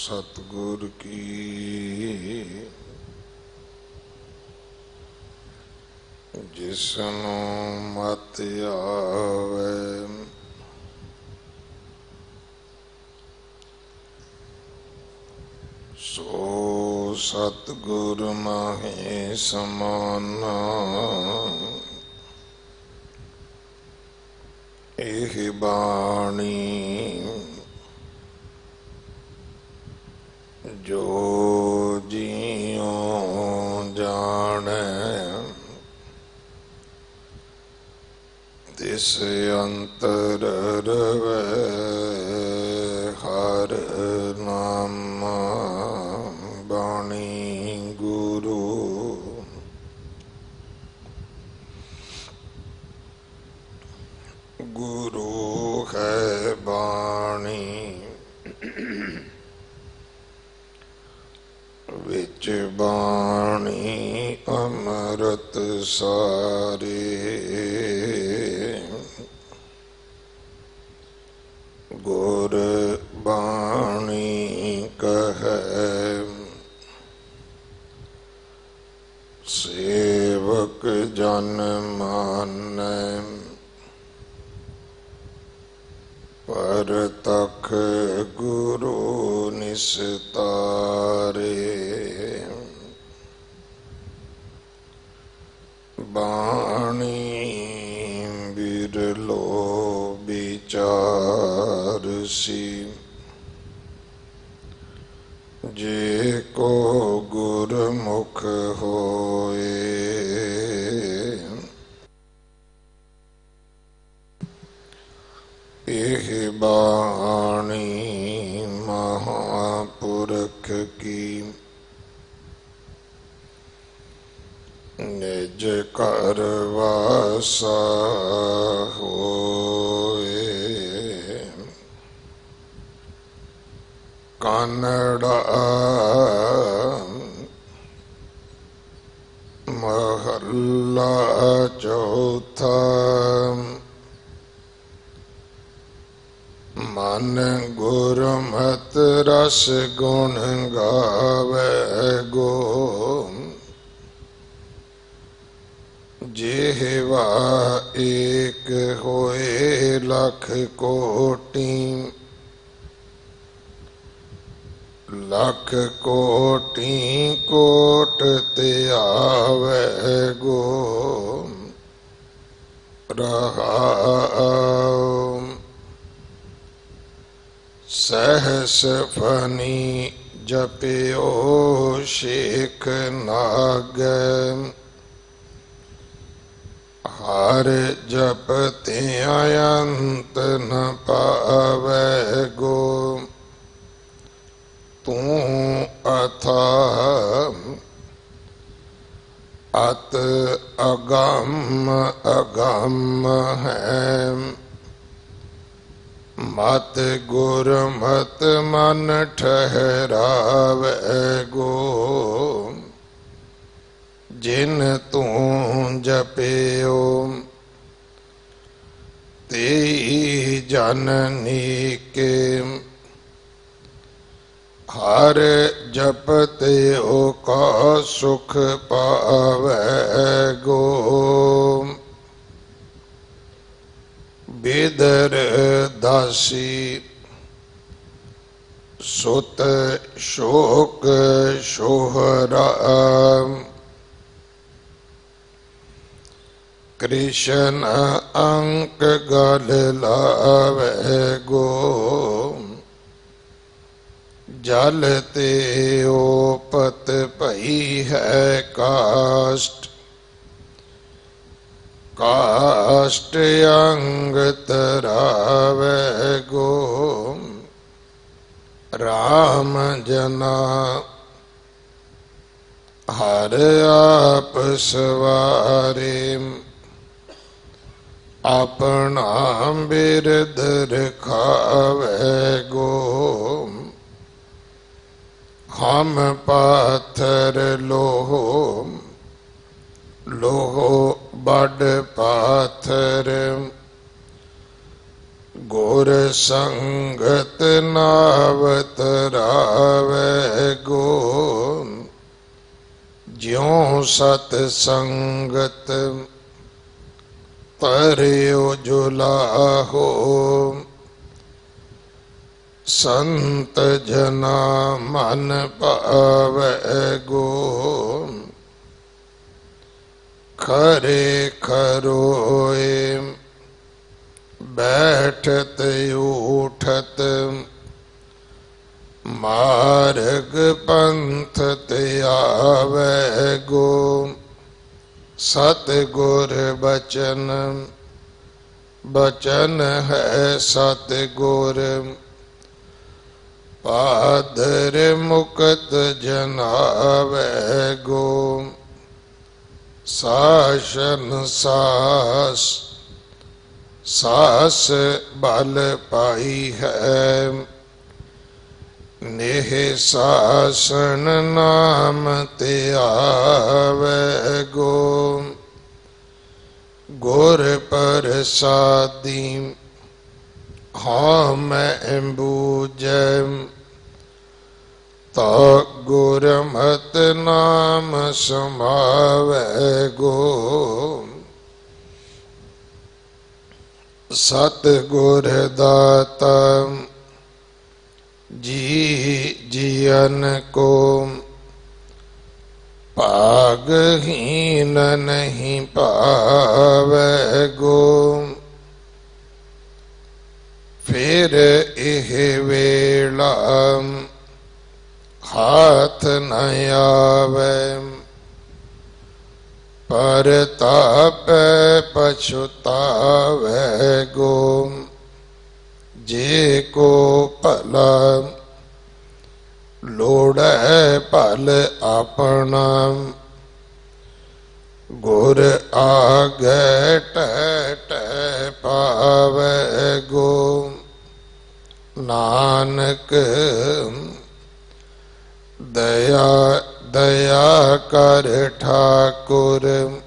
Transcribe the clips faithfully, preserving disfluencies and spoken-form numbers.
सतगुर की जिसनों मत आवे सो सतगुर माहे समाना। एह बाणी जो जियो जाने तिस अंतर रवे हर नामा। बाणी गुरु गुरु है बाणी विच बाणी अमृत सारे। गुर बाणी कहे सेवक जन मानै परतख गुरु निस्तारे। बाणी बिरलो विचार सी जे को गुरमुख होए। एह बाणी महापुरख की निज कर वासा होए। कानड़ा महला चौथा मन गुरमत रस गुण गावे गो। जेहवा एक होए लख कोटि लख कोटि कोट ते आवे गो। रहाओ सहस फनी जपियो शेख नाग। हर जपते अयंत न पावे गो। तू अथा अत अगम अगम है। मत गुर मत मन ठहरावे गो। जिन तू जपियो ते जननी के। हर जपते ओ का सुख पावे गो। बिदर दासी सुत शोक सोहरा। कृष्ण अंक गल लावे गो। जल ते ओपत भई है काष्ट। काष्ट अंग तरावे गो। राम जना हर आप सवारे। अपना बिरद रखावे गो। हम पाथर लोहो लोहो बड़ पाथर। गुर संगत नावत रावे गो, ज्यों सत संगत तरियो जुलाहो। संत जना मन पावे गो, खरे खरोए बैठत उठत। मार्ग पंथ त्यावे गो, सतगुर बचन बचन है सतगुर। पादर मुकत जनावे गो, शासन सास सास बल पाई है। नेह शासन नाम त्यावे गो, गुर प्रसादी हाँ मैं बूझै। तो गुरमत नाम समावे गो, सतगुर दाता जी जियन को। पागहीन नहीं पावे गो, फिर एह वेला हाथ न आवे। परताप पछुतावे गो, जे को भला लोड़े भल अपना। गुर आगे टट पावे गो, नानक दया दया कर ठाकुर।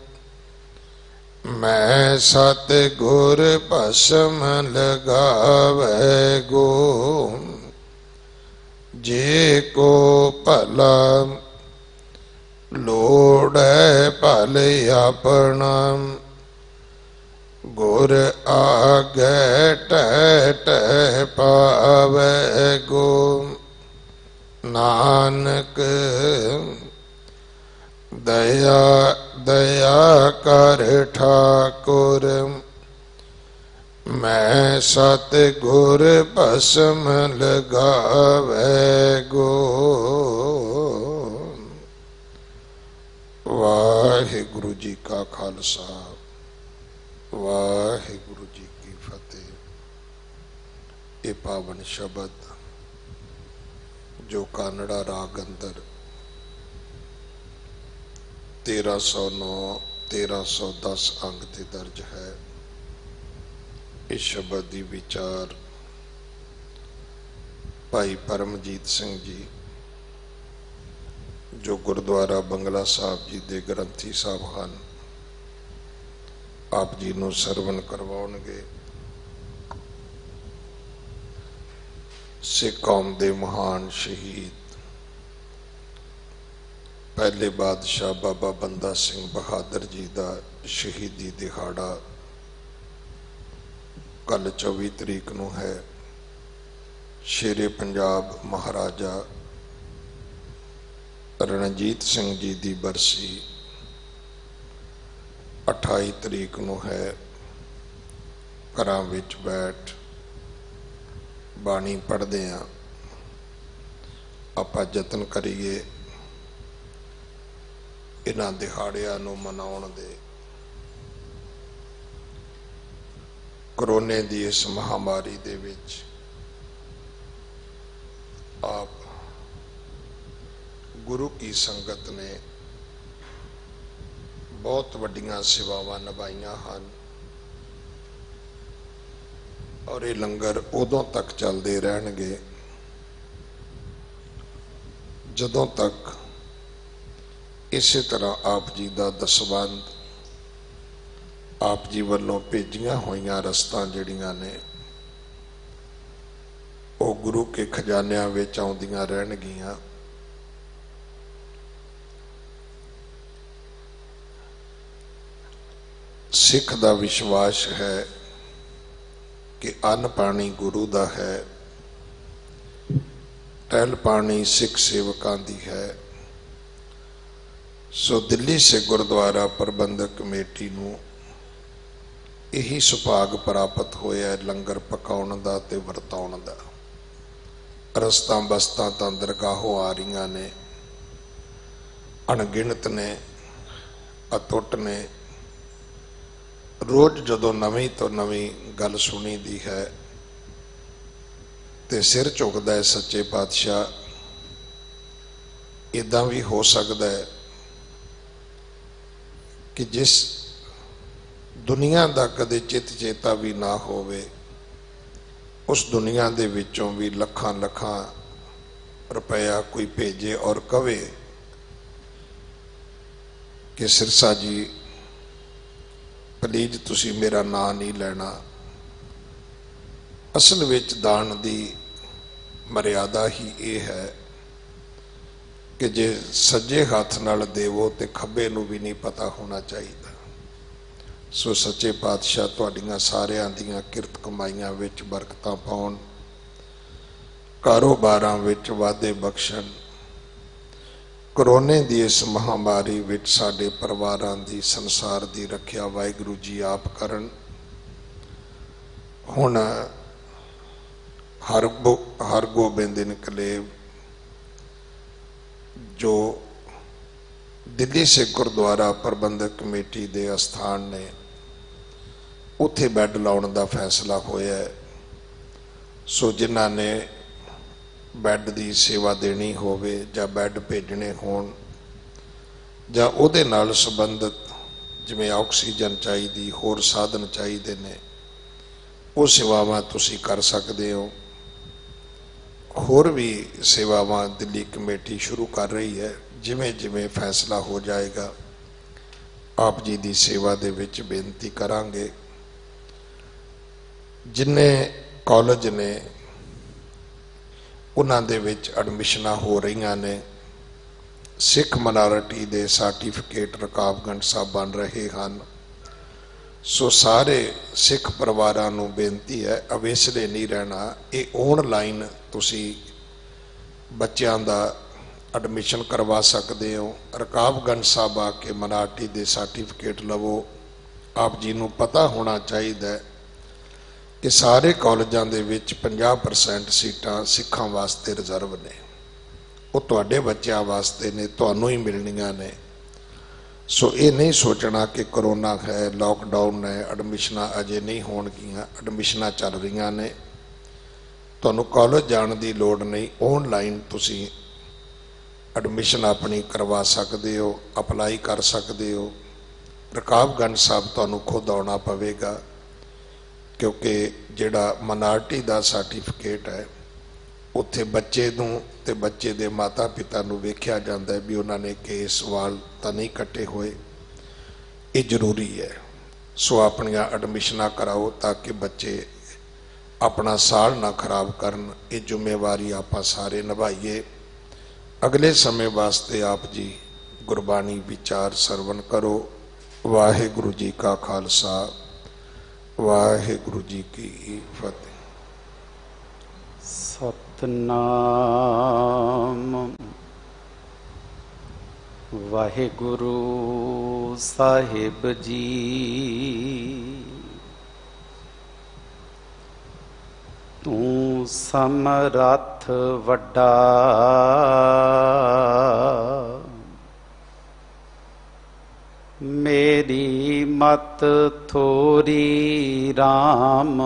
मैं सतगुर भस्म लगावे गो, जे को भला लोड़े भल अपना। गुर आगे टट पावे गो, नानक दया दया कर ठाकुर। मैं सतगुर भस्म लगावे गो। वाहिगुरु जी का खालसा, वाहिगुरु जी की फतेह। ये पावन शब्द जो कानड़ा राग अंदर तेरह सौ नौ तेरह सौ दस अंग ते दर्ज है। इस शब्द की विचार भाई परमजीत सिंह जी जो गुरुद्वारा बंगला साहब जी के ग्रंथी साहब हैं, आप जी को सरवण करवाउणगे। सिख कौम के महान शहीद पहले बादशाह बाबा बंदा सिंह बहादुर जी का शहीदी दिहाड़ा कल चौबी तरीक नूं है। शेरे पंजाब महाराजा रणजीत सिंह जी की बरसी अठाई तरीक नूं है। घरां विच बैठ बाणी पढ़दे आ, आपां यतन करिए इन्हां दिहाड़ियां नूं मनाउण दे। कोरोने की इस महामारी दे विच आप गुरु की संगत ने बहुत वड्डियां सेवावां निभाइयां हन और ये लंगर उदों तक चलते रहणगे जदों तक इस तरह आप जी का दसबंध आप जी वालों भेजिया हुई रस्तां जिहड़ियां ने वो गुरु के खजानिਆਂ ਵਿੱਚ ਆਉਂਦੀਆਂ ਰਹਿਣਗੀਆਂ। सिख दा विश्वास है कि अन्न पानी गुरु दा है, टहल पानी सिख सेवकां दी है। सो दिल्ली से गुरुद्वारा प्रबंधक कमेटी नूं यही सुभाग प्राप्त होया लंगर पकाउण दा ते वरताउण दा। रस्तां बस्तां तां दरगाहों आ रहीआं ने, अणगिणत ने, अतुट ने। रोज जदों नवीं तो नवीं गल सुनी दी है ते सिर झुकदा है सच्चे पातशाह। इदां भी हो सकता है कि जिस दुनिया का कदे चित चेता भी ना होवे, उस दुनिया दे विचों भी लखां लखां रुपया कोई भेजे और कवे कि सिरसा जी प्लीज तुसी मेरा नां नहीं लेना। असल विच दान दी मर्यादा ही ये है कि जे सज्जे हाथ नाल देवो ते खब्बे नूं भी नहीं पता होना चाहिए। सो सच्चे पातशाह तुहाडीआं सारिआं दीआं किरत कमाईआं विच बरकतां पाउण, कारोबारां विच वाधे बख्शण। करोने की इस महामारी विच साडे परिवारां दी, संसार की रखिया वाहिगुरू जी आप करन। हुण हर हरगोबिंद इनकलेव जो दिल्ली सिख गुरुद्वारा प्रबंधक कमेटी के अस्थान ने, उत्थे बैड लाउण का फैसला होया है। सो जिन्हां ने बैड की सेवा देनी होवे जां बैड भेजने होण जां उहदे नाल संबंधित जिवें ऑक्सीजन चाहिदी, होर साधन चाहिए ने, वो सेवावां तुसीं कर सकदे हो। होर भी सेवावां दिल्ली कमेटी शुरू कर रही है। जिवें जिवें फैसला हो जाएगा आप जी की सेवा दे विच बेनती करांगे। जिन्ने कॉलेज ने उन्हां दे विच एडमिशनां हो रही ने, सिख माइनॉरिटी दे सर्टिफिकेट रकाबगंज साहब बन रहे हैं। सो सारे सिख परिवारां नूं बेनती है, अवेसले नहीं रहना। ये ऑनलाइन तुसी बच्चों का एडमिशन करवा सकते हो। रकाबगंज साहब आके माइनॉरिटी दे सर्टिफिकेट लवो। आप जी नूं पता होना चाहिए कि सारे कॉलेजों के विच पचास परसेंट सीटां सिखां वास्ते रिजर्व ने, वो तुहाडे बच्चों वास्ते ने, तुहानूं ही मिलनियां ने। सो ये नहीं सोचना कि करोना है, लॉकडाउन है, एडमिशनां अजे नहीं होणगियां। एडमिशनां चल रही ने, तुहानूं कॉलेज जाने की लोड़ नहीं। ऑनलाइन तुसीं एडमिशन अपनी करवा सकते हो, अपलाई कर सकते हो। रकाबगंज साहब तुहानूं खुद आउणा पवेगा, क्योंकि जिहड़ा माइनॉरिटी का सर्टिफिकेट है उत्थे बच्चे नूं ते बच्चे दे माता पिता नूं वेख्या जांदा है भी उन्होंने केस वाल तां नहीं कट्टे होए। ये जरूरी है। सो अपनियां एडमिशनां कराओ ताकि बच्चे अपना साल ना खराब करन। ये जिम्मेवारी आपां सारे निभाईए। अगले समय वास्ते आप जी गुरबाणी विचार सरवण करो। वाहिगुरू जी का खालसा, वाहिगुरू जी की फतेह। सतनाम वाहिगुरू साहिब जी। तू समरथ वड्डा, मेरी मत थोरी राम।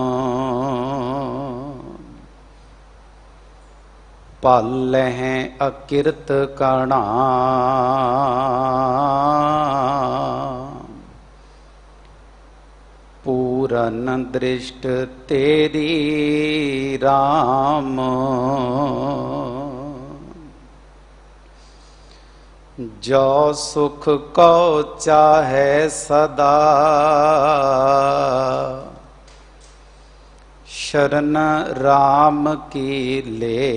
पालह अकिरत कणा, पूरन दृष्ट तेरी राम। जो सुख को चाहे सदा, शरण राम की ले,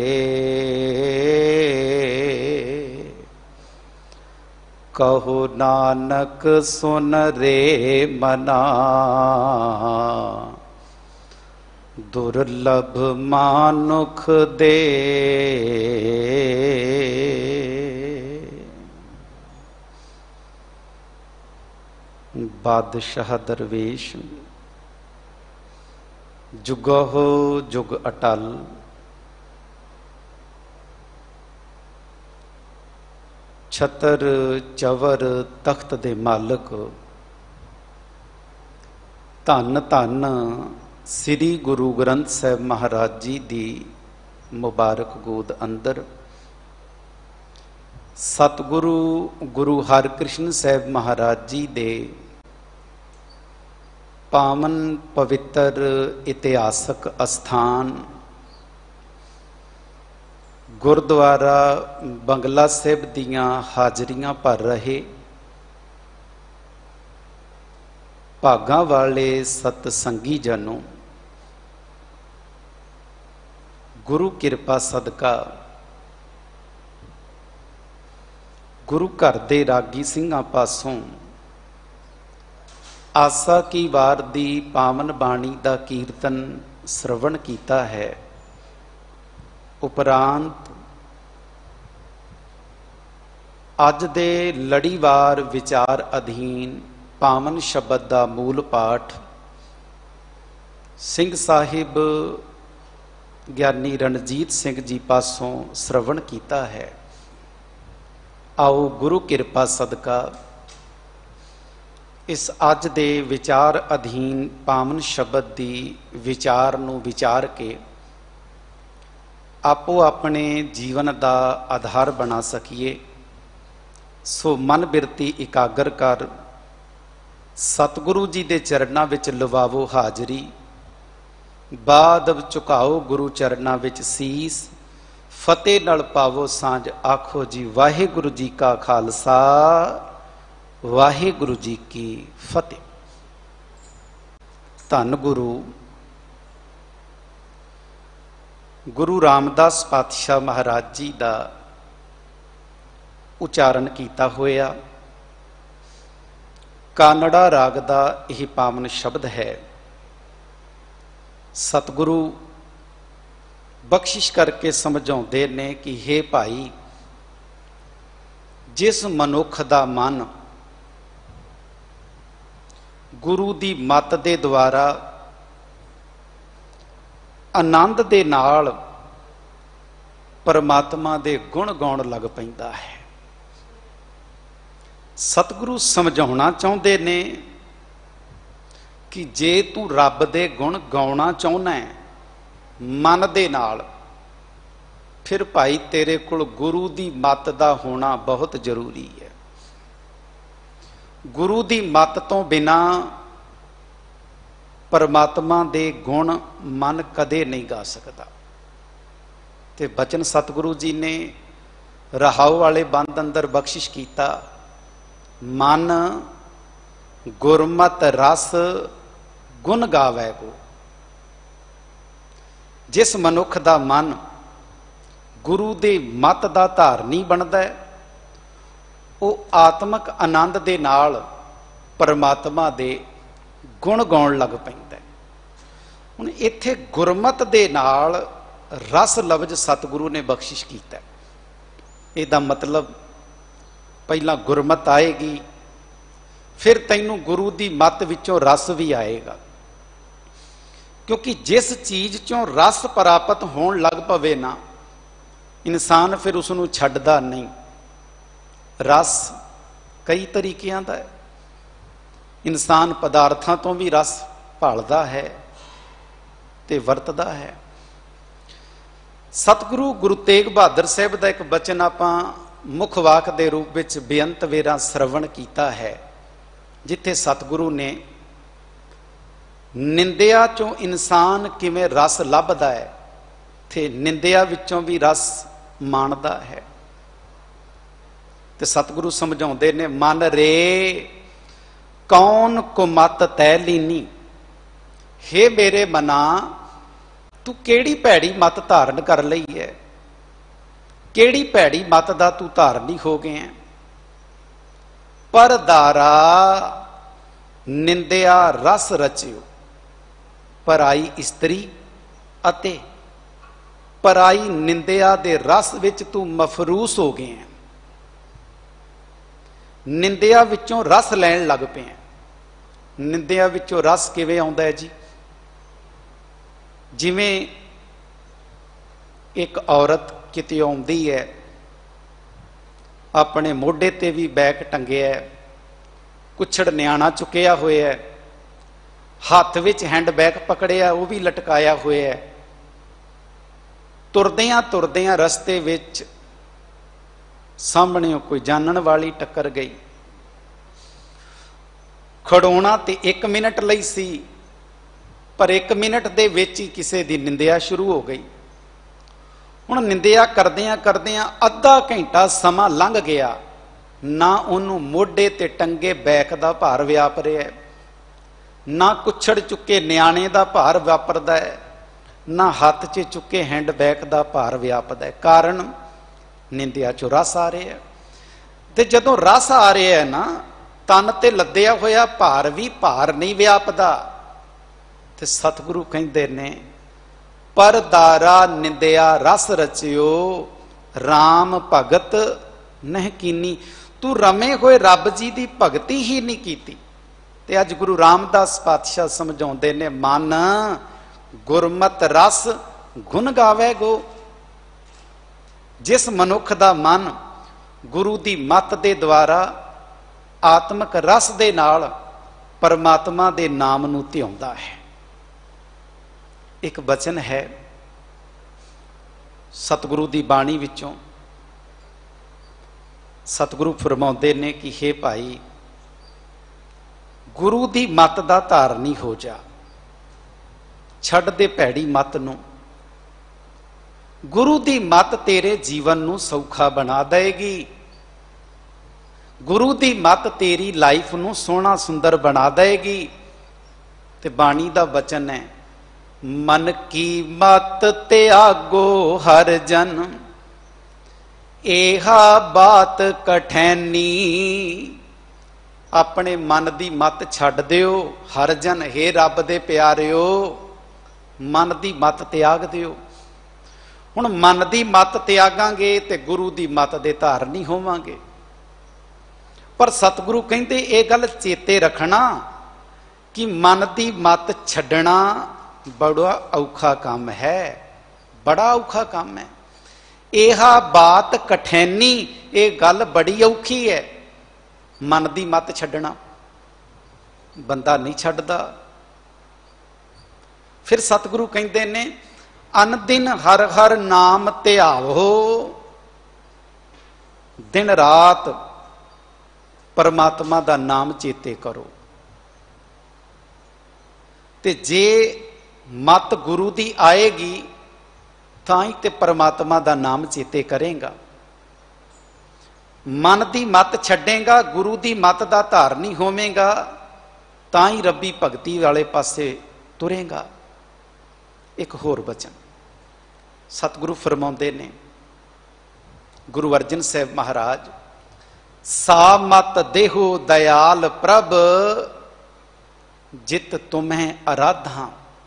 कहो नानक सुन रे मना, दुर्लभ मानुख दे। बादशाह दरवेश जुगहो जुग अटल, छतर चवर तख्त दे मालक, धन धन श्री गुरु ग्रंथ साहिब महाराज जी दी मुबारक गोद अंदर सतगुरु गुरु हरकृष्ण साहिब महाराज जी दे पावन पवित्र इतिहासक अस्थान गुरुद्वारा बंगला साहिब दियां हाजरियां भर रहे भागां वाले सतसंगी जनों, गुरु किरपा सदका गुरु घर दे रागी सिंघां पासों आसा की वार दी पावन बाणी दा कीर्तन श्रवण कीता है। उपरांत अज दे लड़ीवार विचार अधीन पावन शब्द दा मूल पाठ सिंह साहिब ज्ञानी रणजीत सिंह जी पासों श्रवण कीता है। आओ गुरु किरपा सदका इस अज दे विचार अधीन पावन शब्द दी विचार नूं विचार के आपो अपने जीवन दा आधार बना सकीए। सो मन बिरती इकागर कर सतगुरु जी दे चरनां विच लवावो हाजरी, बाद झुकाओ गुरु चरनां विच सीस, फतेह नाल पावो सांझ आखो जी वाहिगुरु जी का खालसा वाहिगुरु जी की फतेह। धन गुरु गुरु रामदास पातशाह महाराज जी का उचारण किया होया कानड़ा राग का यह पावन शब्द है। सतगुरु बख्शिश करके समझाते ने कि हे भाई, जिस मनुख का मन गुरु की मत दे द्वारा आनंद दे नाल परमात्मा दे गुण गाउण लग पैंदा है। सतगुरु समझाउणा चाहुंदे ने कि जे तू रब दे गुण गाउणा चाहुंदा है मन दे नाल, फिर भाई तेरे कोल गुरु की मत दा होना बहुत जरूरी है। गुरु की मत तो बिना परमात्मा दे गुण मन कदे नहीं गा सकता। ते बचन सतगुरु जी ने रहाओ वाले बंद अंदर बख्शिश किया, मन गुरमत रस गुण गावै गो। जिस मनुख का मन गुरु दे मत दा धारनी बनता है, वो आत्मक आनंद दे नाल परमात्मा दे गुण गाउण लग पैंदा है। हुण इत्थे गुरमत दे नाल रस लफ्ज सतगुरु ने बख्शिश कीता। इहदा मतलब पहला गुरमत आएगी, फिर तैनूं गुरु दी मत विचों रस भी आएगा। क्योंकि जिस चीज चों रस प्राप्त होण लग पवे ना, इंसान फिर उसनूं छड्डदा नहीं। रस कई तरीकिਆਂ ਦਾ है। इंसान पदार्थां तो भी रस भालदा है ते वरतदा है। सतगुरु गुरु तेग बहादुर साहब का एक बचन आपां मुख वाक के रूप में बेअंत वेरा श्रवण किया है, जिथे सतगुरु ने निंदिया चों इंसान किवें रस लभदा है ते निंदिया विचों भी रस माणदा है। ते सतगुरु समझाउंदे ने, मन रे कौन कुमत तै लीनी, हे मेरे मना तू केड़ी भैड़ी मत धारण कर लई है, केड़ी भैड़ी मत दा तू धारनी हो गया। पर दारा निंदिया रस रचियो, पराई इस्त्री अते पराई निंदिया दे रस विच तू मफरूस हो गया। निंदिया विचों रस लैण लग पे। निंदिया विचों रस किवें आउंदा है जी? जिवें एक औरत किते आउंदी है, अपने मोढे ते भी बैग टंगिया है, कुछड़ न्याणा चुकिया होया है, हथ विच हैंड बैग पकड़िया वो भी लटकाया होया है। तुरदियां तुरदियां रस्ते विच सामने कोई जानन वाली टक्कर गई। खड़ोना ते एक मिनट लई सी, पर एक मिनट दे विच ही किसी दी निंदिया शुरू हो गई। हुण निंदिया करदियां करदियां अद्धा घंटा समा लंघ गया, ना उन्हों मोढे ते टंगे बैक दा भार व्याप रहा है, ना कुछड़ चुके न्याणे दा भार व्यापरदा है, ना हथ च चुके हैंड बैग दा भार व्यापदा है। कारण निंदिया चो रस आ रहा है। ते जदों रस आ रहा है ना, तन ते लद्दिया होया भार भी भार नहीं व्यापदा। ते सतगुरु कहंदे ने, पर दारा निंदिया रस रचियो, राम भगत नह कीनी। तू रमे होए रब जी की भगती ही नहीं की। ते अज गुरु रामदास पातशाह समझाउंदे ने, मन गुरमत रस गुण गावे गो। जिस मनुख दा मन गुरु दी मत दे द्वारा आत्मक रस दे नाल परमात्मा दे नाम नूं ध्याउंदा है। एक वचन है सतगुरु दी बाणी विचों, सतगुरु फरमाउंदे ने कि हे भाई, गुरु दी मत दा धारनी हो जा, छड्ड दे भैड़ी मत नूं। गुरु दी मत तेरे जीवन नूं सौखा बना देगी। गुरु दी मत तेरी लाइफ नूं सोहना सुंदर बना देगी। ते बाणी दा वचन है, मन की मत त्यागो हर जन, एहा बात कठैनी। अपने मन दी मत छड्ड दिओ हर जन, हे रब दे प्यारिओ, मन दी मत त्याग दिओ। हुण मन दी मत त्यागांगे ते गुरु दी मत दे धारनी होवांगे। पर सतगुरु कहंदे ये गल चेते रखना कि मन दी मत छड्डना बड़ा औखा काम है, बड़ा औखा काम है। एहा बात कठैनी, ये गल बड़ी औखी है। मन दी मत छड्डना बंदा नहीं छड्डदा। फिर सतगुरु कहंदे ने, अन दिन हर हर नाम ध्यावो, दिन रात परमात्मा दा नाम चेते करो। ते जे मत गुरु दी आएगी तां ही ते परमात्मा दा नाम चेते करेगा। मन दी मत छड्डेगा, गुरु दी मत दा धारनी होवेगा, तां ही रब्बी भगती वाले पासे तुरेगा। एक होर वचन सतगुरु फरमाउंदे ने, गुरु अर्जन साहब महाराज, सा मत देहो दयाल प्रभ, जित तुम्हें आराधा।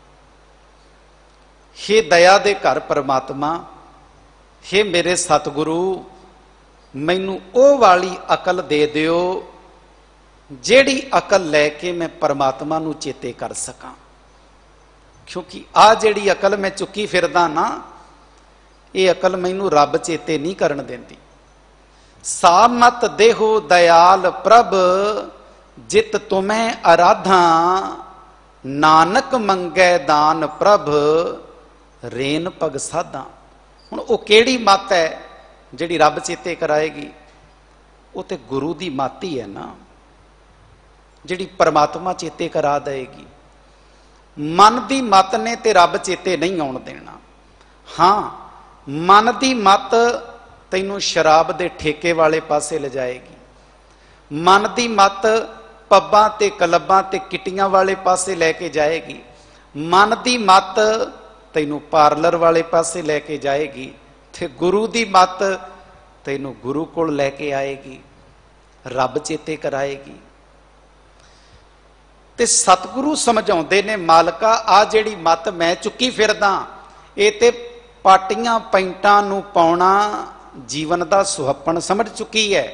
हे दया दे घर परमात्मा, हे मेरे सतगुरु, मैनू ओ वाली अकल दे दिओ जेड़ी अकल लैके मैं परमात्मा नू चेते कर सकां। क्योंकि आ जेड़ी अकल मैं चुकी फिरदा ना, ये अकल मैनू रब चेते नहीं करन देंदी। सा मत देहो दयाल प्रभ, जित तुम्हें आराधा। नानक मंगै दान प्रभ, रेन पग साधा। हुण वो केड़ी मत है जिहड़ी रब चेते कराएगी? वो तो गुरु दी मत ही है ना, जिहड़ी परमात्मा चेते करा देगी। मन दी मत ने ते रब चेते नहीं आउण देना। हाँ, मन दी मत तैनूं शराब दे ठेके वाले पासे ले जाएगी। मन दी मत पब्बां ते क्लबां ते किटियां वाले पासे लैके जाएगी। मन दी मत ਤੈਨੂੰ ਪਾਰਲਰ ਵਾਲੇ ਪਾਸੇ ਲੈ ਕੇ ਜਾਏਗੀ ਤੇ ਗੁਰੂ ਦੀ ਮੱਤ ਤੈਨੂੰ ਗੁਰੂ ਕੋਲ ਲੈ ਕੇ ਆਏਗੀ, ਰੱਬ ਚੇਤੇ ਕਰਾਏਗੀ। ਤੇ ਸਤਿਗੁਰੂ ਸਮਝਾਉਂਦੇ ਨੇ, ਮਾਲਕਾ ਆ ਜਿਹੜੀ ਮੱਤ ਮੈਂ ਚੁੱਕੀ ਫਿਰਦਾ, ਇਹ ਤੇ ਪਾਟੀਆਂ ਪੈਂਟਾਂ ਨੂੰ ਪਾਉਣਾ ਜੀਵਨ ਦਾ ਸੁਹੱਪਣ ਸਮਝ ਚੁੱਕੀ ਹੈ।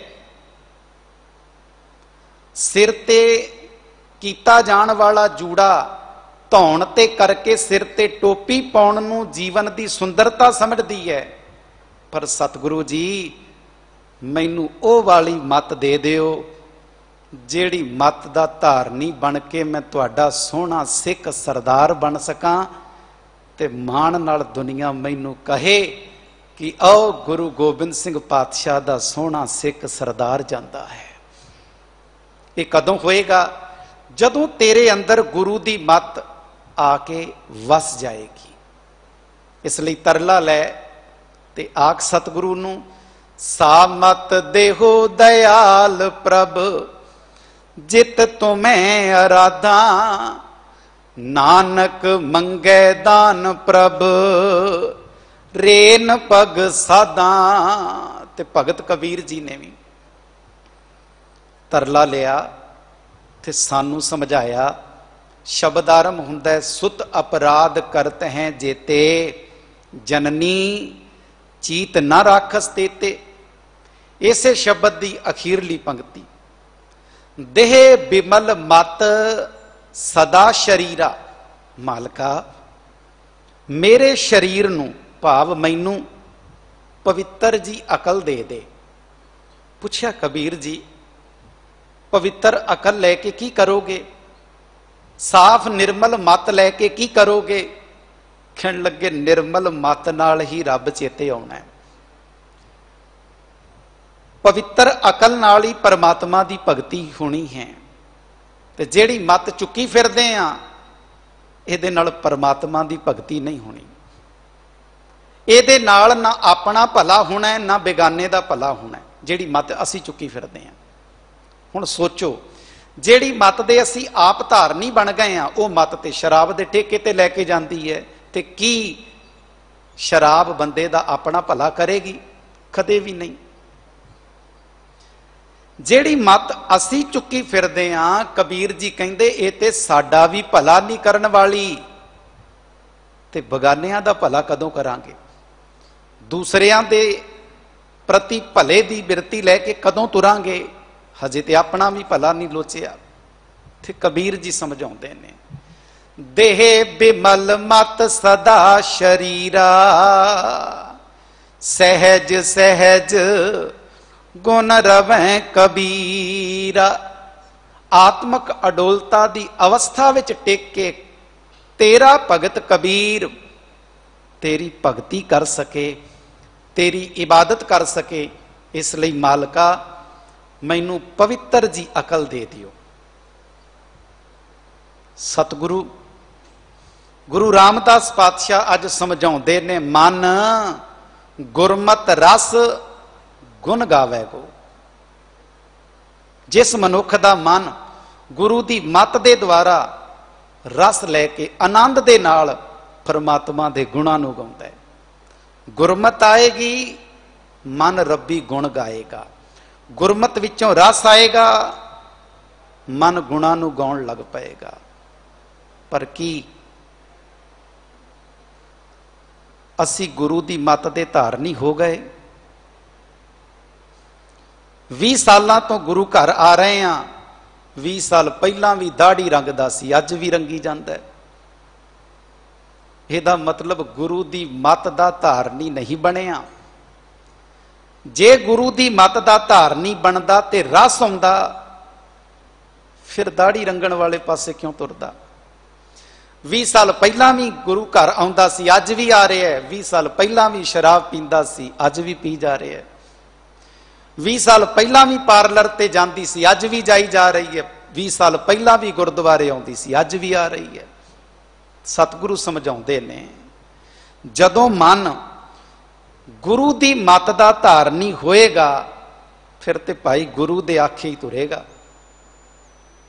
ਸਿਰ ਤੇ ਕੀਤਾ ਜਾਣ ਵਾਲਾ ਜੂੜਾ ਧੌਣ ਤੇ ਕਰਕੇ ਸਿਰ ਤੇ ਟੋਪੀ ਪਾਉਣ ਨੂੰ ਜੀਵਨ ਦੀ ਸੁੰਦਰਤਾ ਸਮਝਦੀ ਹੈ। ਪਰ ਸਤਿਗੁਰੂ ਜੀ ਮੈਨੂੰ ਉਹ ਵਾਲੀ ਮੱਤ ਦੇ ਦਿਓ ਜਿਹੜੀ ਮੱਤ ਦਾ ਧਾਰਨੀ ਬਣ ਕੇ ਮੈਂ ਤੁਹਾਡਾ ਸੋਹਣਾ ਸਿੱਖ ਸਰਦਾਰ ਬਣ ਸਕਾਂ ਤੇ ਮਾਣ ਨਾਲ ਦੁਨੀਆ ਮੈਨੂੰ ਕਹੇ ਕਿ ਆਓ ਗੁਰੂ ਗੋਬਿੰਦ ਸਿੰਘ ਪਾਤਸ਼ਾਹ ਦਾ ਸੋਹਣਾ ਸਿੱਖ ਸਰਦਾਰ ਜਾਂਦਾ ਹੈ। ਇਹ ਕਦੋਂ ਹੋਏਗਾ? ਜਦੋਂ ਤੇਰੇ ਅੰਦਰ ਗੁਰੂ ਦੀ ਮੱਤ ਆ ਕੇ ਵਸ ਜਾਏਗੀ। ਇਸ ਲਈ ਤਰਲਾ ਲੈ ਤੇ ਆਖ ਸਤਿਗੁਰੂ ਨੂੰ, ਸਾ ਮਤ ਦੇਹੋ ਦਇਆਲ ਪ੍ਰਭ ਜਿਤ ਤੁਮੈ ਅਰਾਧਾ, ਨਾਨਕ ਮੰਗੈ ਦਾਨ ਪ੍ਰਭ ਰੇਨ ਪਗ ਸਾਧਾ। ਤੇ ਭਗਤ ਕਬੀਰ ਜੀ ਨੇ ਵੀ ਤਰਲਾ ਲਿਆ ਤੇ ਸਾਨੂੰ ਸਮਝਾਇਆ। ਸ਼ਬਦ ਆਰੰਭ ਹੁੰਦਾ, ਸੁਤ ਅਪਰਾਧ ਕਰਤ ਹੈ ਜੇਤੇ, ਜਨਨੀ ਚੀਤ ਨਾ ਰਾਖਸ ਤੇਤੇ। ਇਸੇ ਸ਼ਬਦ ਦੀ ਅਖੀਰਲੀ ਪੰਕਤੀ, ਦੇਹ ਬਿਮਲ ਮਤ ਸਦਾ ਸ਼ਰੀਰਾ। ਮਾਲਕਾ ਮੇਰੇ ਸਰੀਰ ਨੂੰ, ਭਾਵ ਮੈਨੂੰ ਪਵਿੱਤਰ ਜੀ ਅਕਲ ਦੇ ਦੇ। ਪੁੱਛਿਆ ਕਬੀਰ ਜੀ, ਪਵਿੱਤਰ ਅਕਲ ਲੈ ਕੇ ਕੀ ਕਰੋਗੇ? ਸਾਫ਼ ਨਿਰਮਲ ਮਤ ਲੈ ਕੇ ਕੀ ਕਰੋਗੇ? ਕਹਿਣ ਲੱਗੇ, ਨਿਰਮਲ ਮਤ ਨਾਲ ਹੀ ਰੱਬ ਚੇਤੇ ਆਉਣਾ ਹੈ। ਪਵਿੱਤਰ ਅਕਲ ਨਾਲ ਹੀ ਪਰਮਾਤਮਾ ਦੀ ਭਗਤੀ ਹੋਣੀ ਹੈ। ਤੇ ਜਿਹੜੀ ਮਤ ਚੁੱਕੀ ਫਿਰਦੇ ਆ, ਇਹਦੇ ਨਾਲ ਪਰਮਾਤਮਾ ਦੀ ਭਗਤੀ ਨਹੀਂ ਹੋਣੀ। ਇਹਦੇ ਨਾਲ ਨਾ ਆਪਣਾ ਭਲਾ ਹੋਣਾ, ਨਾ ਬੇਗਾਨੇ ਦਾ ਭਲਾ ਹੋਣਾ। ਜਿਹੜੀ ਮਤ ਅਸੀਂ ਚੁੱਕੀ ਫਿਰਦੇ ਆ, ਹੁਣ ਸੋਚੋ, ਜਿਹੜੀ ਮਤ ਦੇ ਅਸੀਂ ਆਪ ਧਾਰਨੀ ਬਣ ਗਏ ਆ, ਉਹ ਮਤ ਤੇ ਸ਼ਰਾਬ ਦੇ ਠੇਕੇ ਤੇ ਲੈ ਕੇ ਜਾਂਦੀ ਹੈ। ਤੇ ਕੀ ਸ਼ਰਾਬ ਬੰਦੇ ਦਾ ਆਪਣਾ ਭਲਾ ਕਰੇਗੀ? ਕਦੇ ਵੀ ਨਹੀਂ। ਜਿਹੜੀ ਮਤ ਅਸੀਂ ਚੁੱਕੀ ਫਿਰਦੇ ਆ, ਕਬੀਰ ਜੀ ਕਹਿੰਦੇ ਇਹ ਤੇ ਸਾਡਾ ਵੀ ਭਲਾ ਨਹੀਂ ਕਰਨ ਵਾਲੀ, ਤੇ ਬਗਾਨਿਆਂ ਦਾ ਭਲਾ ਕਦੋਂ ਕਰਾਂਗੇ? ਦੂਸਰਿਆਂ ਦੇ ਪ੍ਰਤੀ ਭਲੇ ਦੀ ਬਿਰਤੀ ਲੈ ਕੇ ਕਦੋਂ ਤੁਰਾਂਗੇ? ਹਜੇ ਤੇ ਆਪਣਾ ਵੀ ਭਲਾ ਨਹੀਂ ਲੋਚਿਆ। ਤੇ ਕਬੀਰ ਜੀ ਸਮਝਾਉਂਦੇ ਨੇ, ਦੇਹ ਬਿਮਲ ਮਤ ਸਦਾ ਸ਼ਰੀਰਾ, ਸਹਿਜ ਸਹਿਜ ਗੁਣ ਰਵੈ ਕਬੀਰਾ। ਆਤਮਕ ਅਡੋਲਤਾ ਦੀ ਅਵਸਥਾ ਵਿੱਚ ਟਿਕ ਕੇ ਤੇਰਾ ਭਗਤ ਕਬੀਰ ਤੇਰੀ ਭਗਤੀ ਕਰ ਸਕੇ, ਤੇਰੀ ਇਬਾਦਤ ਕਰ ਸਕੇ। ਇਸ ਲਈ ਮਾਲਕਾ ਮੈਨੂੰ ਪਵਿੱਤਰ ਜੀ ਅਕਲ ਦੇ ਦਿਓ। ਸਤਿਗੁਰੂ ਗੁਰੂ ਰਾਮਦਾਸ ਪਾਤਸ਼ਾਹ ਅੱਜ ਸਮਝਾਉਂਦੇ ਨੇ, ਮਨ ਗੁਰਮਤ ਰਸ ਗੁਣ ਗਾਵੇ ਕੋ। ਜਿਸ ਮਨੁੱਖ ਦਾ ਮਨ ਗੁਰੂ ਦੀ ਮੱਤ ਦੇ ਦੁਆਰਾ ਰਸ ਲੈ ਕੇ ਆਨੰਦ ਦੇ ਨਾਲ ਪਰਮਾਤਮਾ ਦੇ ਗੁਣਾਂ ਨੂੰ ਗਾਉਂਦਾ ਹੈ, ਗੁਰਮਤ ਆਏਗੀ, ਮਨ ਰੱਬੀ ਗੁਣ ਗਾਏਗਾ। ਗੁਰਮਤ ਵਿੱਚੋਂ ਰਸ ਆਏਗਾ, ਮਨ ਗੁਣਾਂ ਨੂੰ ਗਾਉਣ ਲੱਗ ਪਏਗਾ। ਪਰ ਕੀ ਅਸੀਂ ਗੁਰੂ ਦੀ ਮੱਤ ਦੇ ਧਾਰਨੀ ਹੋ ਗਏ? ਵੀਹ ਸਾਲਾਂ ਤੋਂ ਗੁਰੂ ਘਰ ਆ ਰਹੇ ਆ। ਵੀਹ ਸਾਲ ਪਹਿਲਾਂ ਵੀ ਦਾੜੀ ਰੰਗਦਾ ਸੀ, ਅੱਜ ਵੀ ਰੰਗੀ ਜਾਂਦਾ ਹੈ। ਇਹਦਾ ਮਤਲਬ ਗੁਰੂ ਦੀ ਮੱਤ ਦਾ ਧਾਰਨੀ ਨਹੀਂ ਬਣਿਆ। ਜੇ ਗੁਰੂ ਦੀ ਮੱਤ ਦਾ ਧਾਰਨੀ ਬਣਦਾ ਤੇ ਰਸ ਆਉਂਦਾ, ਫਿਰ ਦਾੜੀ ਰੰਗਣ ਵਾਲੇ ਪਾਸੇ ਕਿਉਂ ਤੁਰਦਾ? ਵੀਹ ਸਾਲ ਪਹਿਲਾਂ ਵੀ ਗੁਰੂ ਘਰ ਆਉਂਦਾ ਸੀ, ਅੱਜ ਵੀ ਆ ਰਿਹਾ ਹੈ। ਵੀਹ ਸਾਲ ਪਹਿਲਾਂ ਵੀ ਸ਼ਰਾਬ ਪੀਂਦਾ ਸੀ, ਅੱਜ ਵੀ ਪੀ ਜਾ ਰਿਹਾ ਹੈ। ਵੀਹ ਸਾਲ ਪਹਿਲਾਂ ਵੀ ਪਾਰਲਰ ਤੇ ਜਾਂਦੀ ਸੀ, ਅੱਜ ਵੀ ਜਾਈ ਜਾ ਰਹੀ ਹੈ। ਵੀਹ ਸਾਲ ਪਹਿਲਾਂ ਵੀ ਗੁਰਦੁਆਰੇ ਆਉਂਦੀ ਸੀ, ਅੱਜ ਵੀ ਆ ਰਹੀ ਹੈ। ਸਤਿਗੁਰੂ ਸਮਝਾਉਂਦੇ ਨੇ, ਜਦੋਂ ਮਨ ਗੁਰੂ ਦੀ ਮੱਤ ਦਾ ਧਾਰਨੀ ਹੋਏਗਾ, ਫਿਰ ਤੇ ਭਾਈ ਗੁਰੂ ਦੇ ਆਖੇ ਹੀ ਤੁਰੇਗਾ।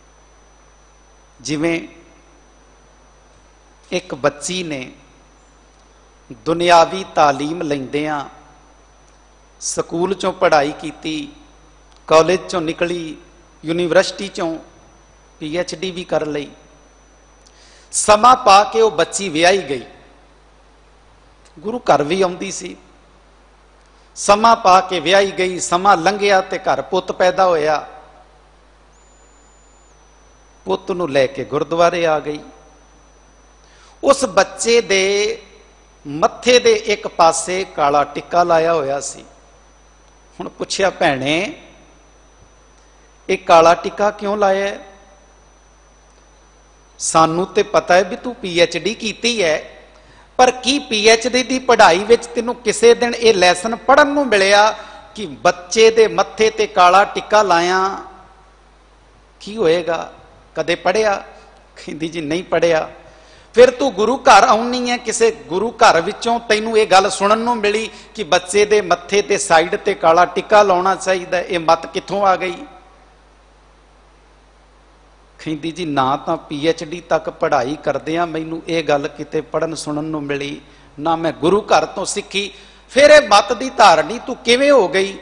ਜਿਵੇਂ ਇੱਕ ਬੱਚੀ ਨੇ ਦੁਨਿਆਵੀ ਤਾਲੀਮ ਲੈਂਦਿਆਂ ਸਕੂਲ ਚੋਂ ਪੜ੍ਹਾਈ ਕੀਤੀ, ਕਾਲਜ ਚੋਂ ਨਿਕਲੀ, ਯੂਨੀਵਰਸਿਟੀ ਚੋਂ ਪੀ ਐਚ ਡੀ ਵੀ ਕਰ ਲਈ। ਸਮਾਂ ਪਾ ਕੇ ਉਹ ਬੱਚੀ ਵਿਆਹੀ ਗਈ। ਗੁਰੂ ਘਰ ਵੀ ਆਉਂਦੀ ਸੀ। ਸਮਾਂ ਪਾ ਕੇ ਵਿਆਹੀ ਗਈ, ਸਮਾਂ ਲੰਘਿਆ ਤੇ ਘਰ ਪੁੱਤ ਪੈਦਾ ਹੋਇਆ। ਪੁੱਤ ਨੂੰ ਲੈ ਕੇ ਗੁਰਦੁਆਰੇ ਆ ਗਈ। ਉਸ ਬੱਚੇ ਦੇ ਮੱਥੇ ਦੇ ਇੱਕ ਪਾਸੇ ਕਾਲਾ ਟਿੱਕਾ ਲਾਇਆ ਹੋਇਆ ਸੀ। ਹੁਣ ਪੁੱਛਿਆ, ਭੈਣੇ ਇਹ ਕਾਲਾ ਟਿੱਕਾ ਕਿਉਂ ਲਾਇਆ? ਸਾਨੂੰ ਤੇ ਪਤਾ ਹੈ ਵੀ ਤੂੰ ਪੀ ਐਚ ਡੀ ਕੀਤੀ ਹੈ, ਪਰ ਕੀ ਪੀ ਐਚ ਡੀ ਦੀ ਪੜ੍ਹਾਈ ਵਿੱਚ ਤੈਨੂੰ ਕਿਸੇ ਦਿਨ ਇਹ ਲੈਸਨ ਪੜ੍ਹਨ ਨੂੰ ਮਿਲਿਆ ਕਿ ਬੱਚੇ ਦੇ ਮੱਥੇ ਤੇ ਕਾਲਾ ਟਿੱਕਾ ਲਾਇਆ ਕੀ ਹੋਏਗਾ? ਕਦੇ ਪੜ੍ਹਿਆ? ਕਹਿੰਦੀ ਜੀ ਨਹੀਂ ਪੜ੍ਹਿਆ। ਫਿਰ ਤੂੰ ਗੁਰੂ ਘਰ ਆਉਣੀ ਹੈ, ਕਿਸੇ ਗੁਰੂ ਘਰ ਵਿੱਚੋਂ ਤੈਨੂੰ ਇਹ ਗੱਲ ਸੁਣਨ ਨੂੰ ਮਿਲੀ ਕਿ ਬੱਚੇ ਦੇ ਮੱਥੇ ਤੇ ਸਾਈਡ ਤੇ ਕਾਲਾ ਟਿੱਕਾ ਲਾਉਣਾ ਚਾਹੀਦਾ, ਇਹ ਮੱਤ ਕਿੱਥੋਂ ਆ ਗਈ? ਕਹਿੰਦੀ ਜੀ ਨਾ ਤਾਂ ਪੀ ਐਚ ਡੀ ਤੱਕ ਪੜ੍ਹਾਈ ਕਰਦਿਆਂ ਮੈਨੂੰ ਇਹ ਗੱਲ ਕਿਤੇ ਪੜ੍ਹਨ ਸੁਣਨ ਨੂੰ ਮਿਲੀ, ਨਾ ਮੈਂ ਗੁਰੂ ਘਰ ਤੋਂ ਸਿੱਖੀ। ਫਿਰ ਇਹ ਮੱਤ ਦੀ ਧਾਰਨੀ ਤੂੰ ਕਿਵੇਂ ਹੋ ਗਈ?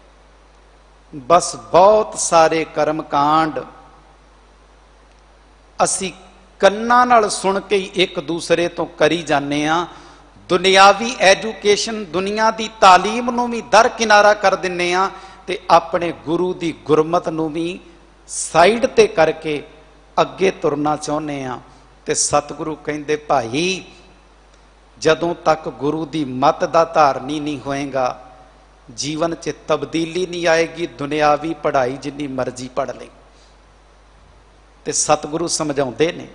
ਬਸ ਬਹੁਤ ਸਾਰੇ ਕਰਮ ਕਾਂਡ ਅਸੀਂ ਕੰਨਾਂ ਨਾਲ ਸੁਣ ਕੇ ਹੀ ਇੱਕ ਦੂਸਰੇ ਤੋਂ ਕਰੀ ਜਾਂਦੇ ਆ। ਦੁਨਿਆਵੀ ਐਜੂਕੇਸ਼ਨ, ਦੁਨੀਆ ਦੀ ਤਾਲੀਮ ਨੂੰ ਵੀ ਦਰਕਿਨਾਰਾ ਕਰ ਦਿੰਨੇ ਆ ਤੇ ਆਪਣੇ ਗੁਰੂ ਦੀ ਗੁਰਮਤ ਨੂੰ ਵੀ ਸਾਈਡ ਤੇ ਕਰਕੇ ਅੱਗੇ ਤੁਰਨਾ ਚਾਹੁੰਦੇ ਆ। ਤੇ ਸਤਿਗੁਰੂ ਕਹਿੰਦੇ, ਭਾਈ ਜਦੋਂ ਤੱਕ ਗੁਰੂ ਦੀ ਮੱਤ ਦਾ ਧਾਰਨੀ ਨਹੀਂ ਹੋਏਗਾ, ਜੀਵਨ 'ਚ ਤਬਦੀਲੀ ਨਹੀਂ ਆਏਗੀ। ਦੁਨਿਆਵੀ ਪੜ੍ਹਾਈ ਜਿੰਨੀ ਮਰਜ਼ੀ ਪੜ੍ਹ ਲੈ। ਤੇ ਸਤਿਗੁਰੂ ਸਮਝਾਉਂਦੇ ਨੇ,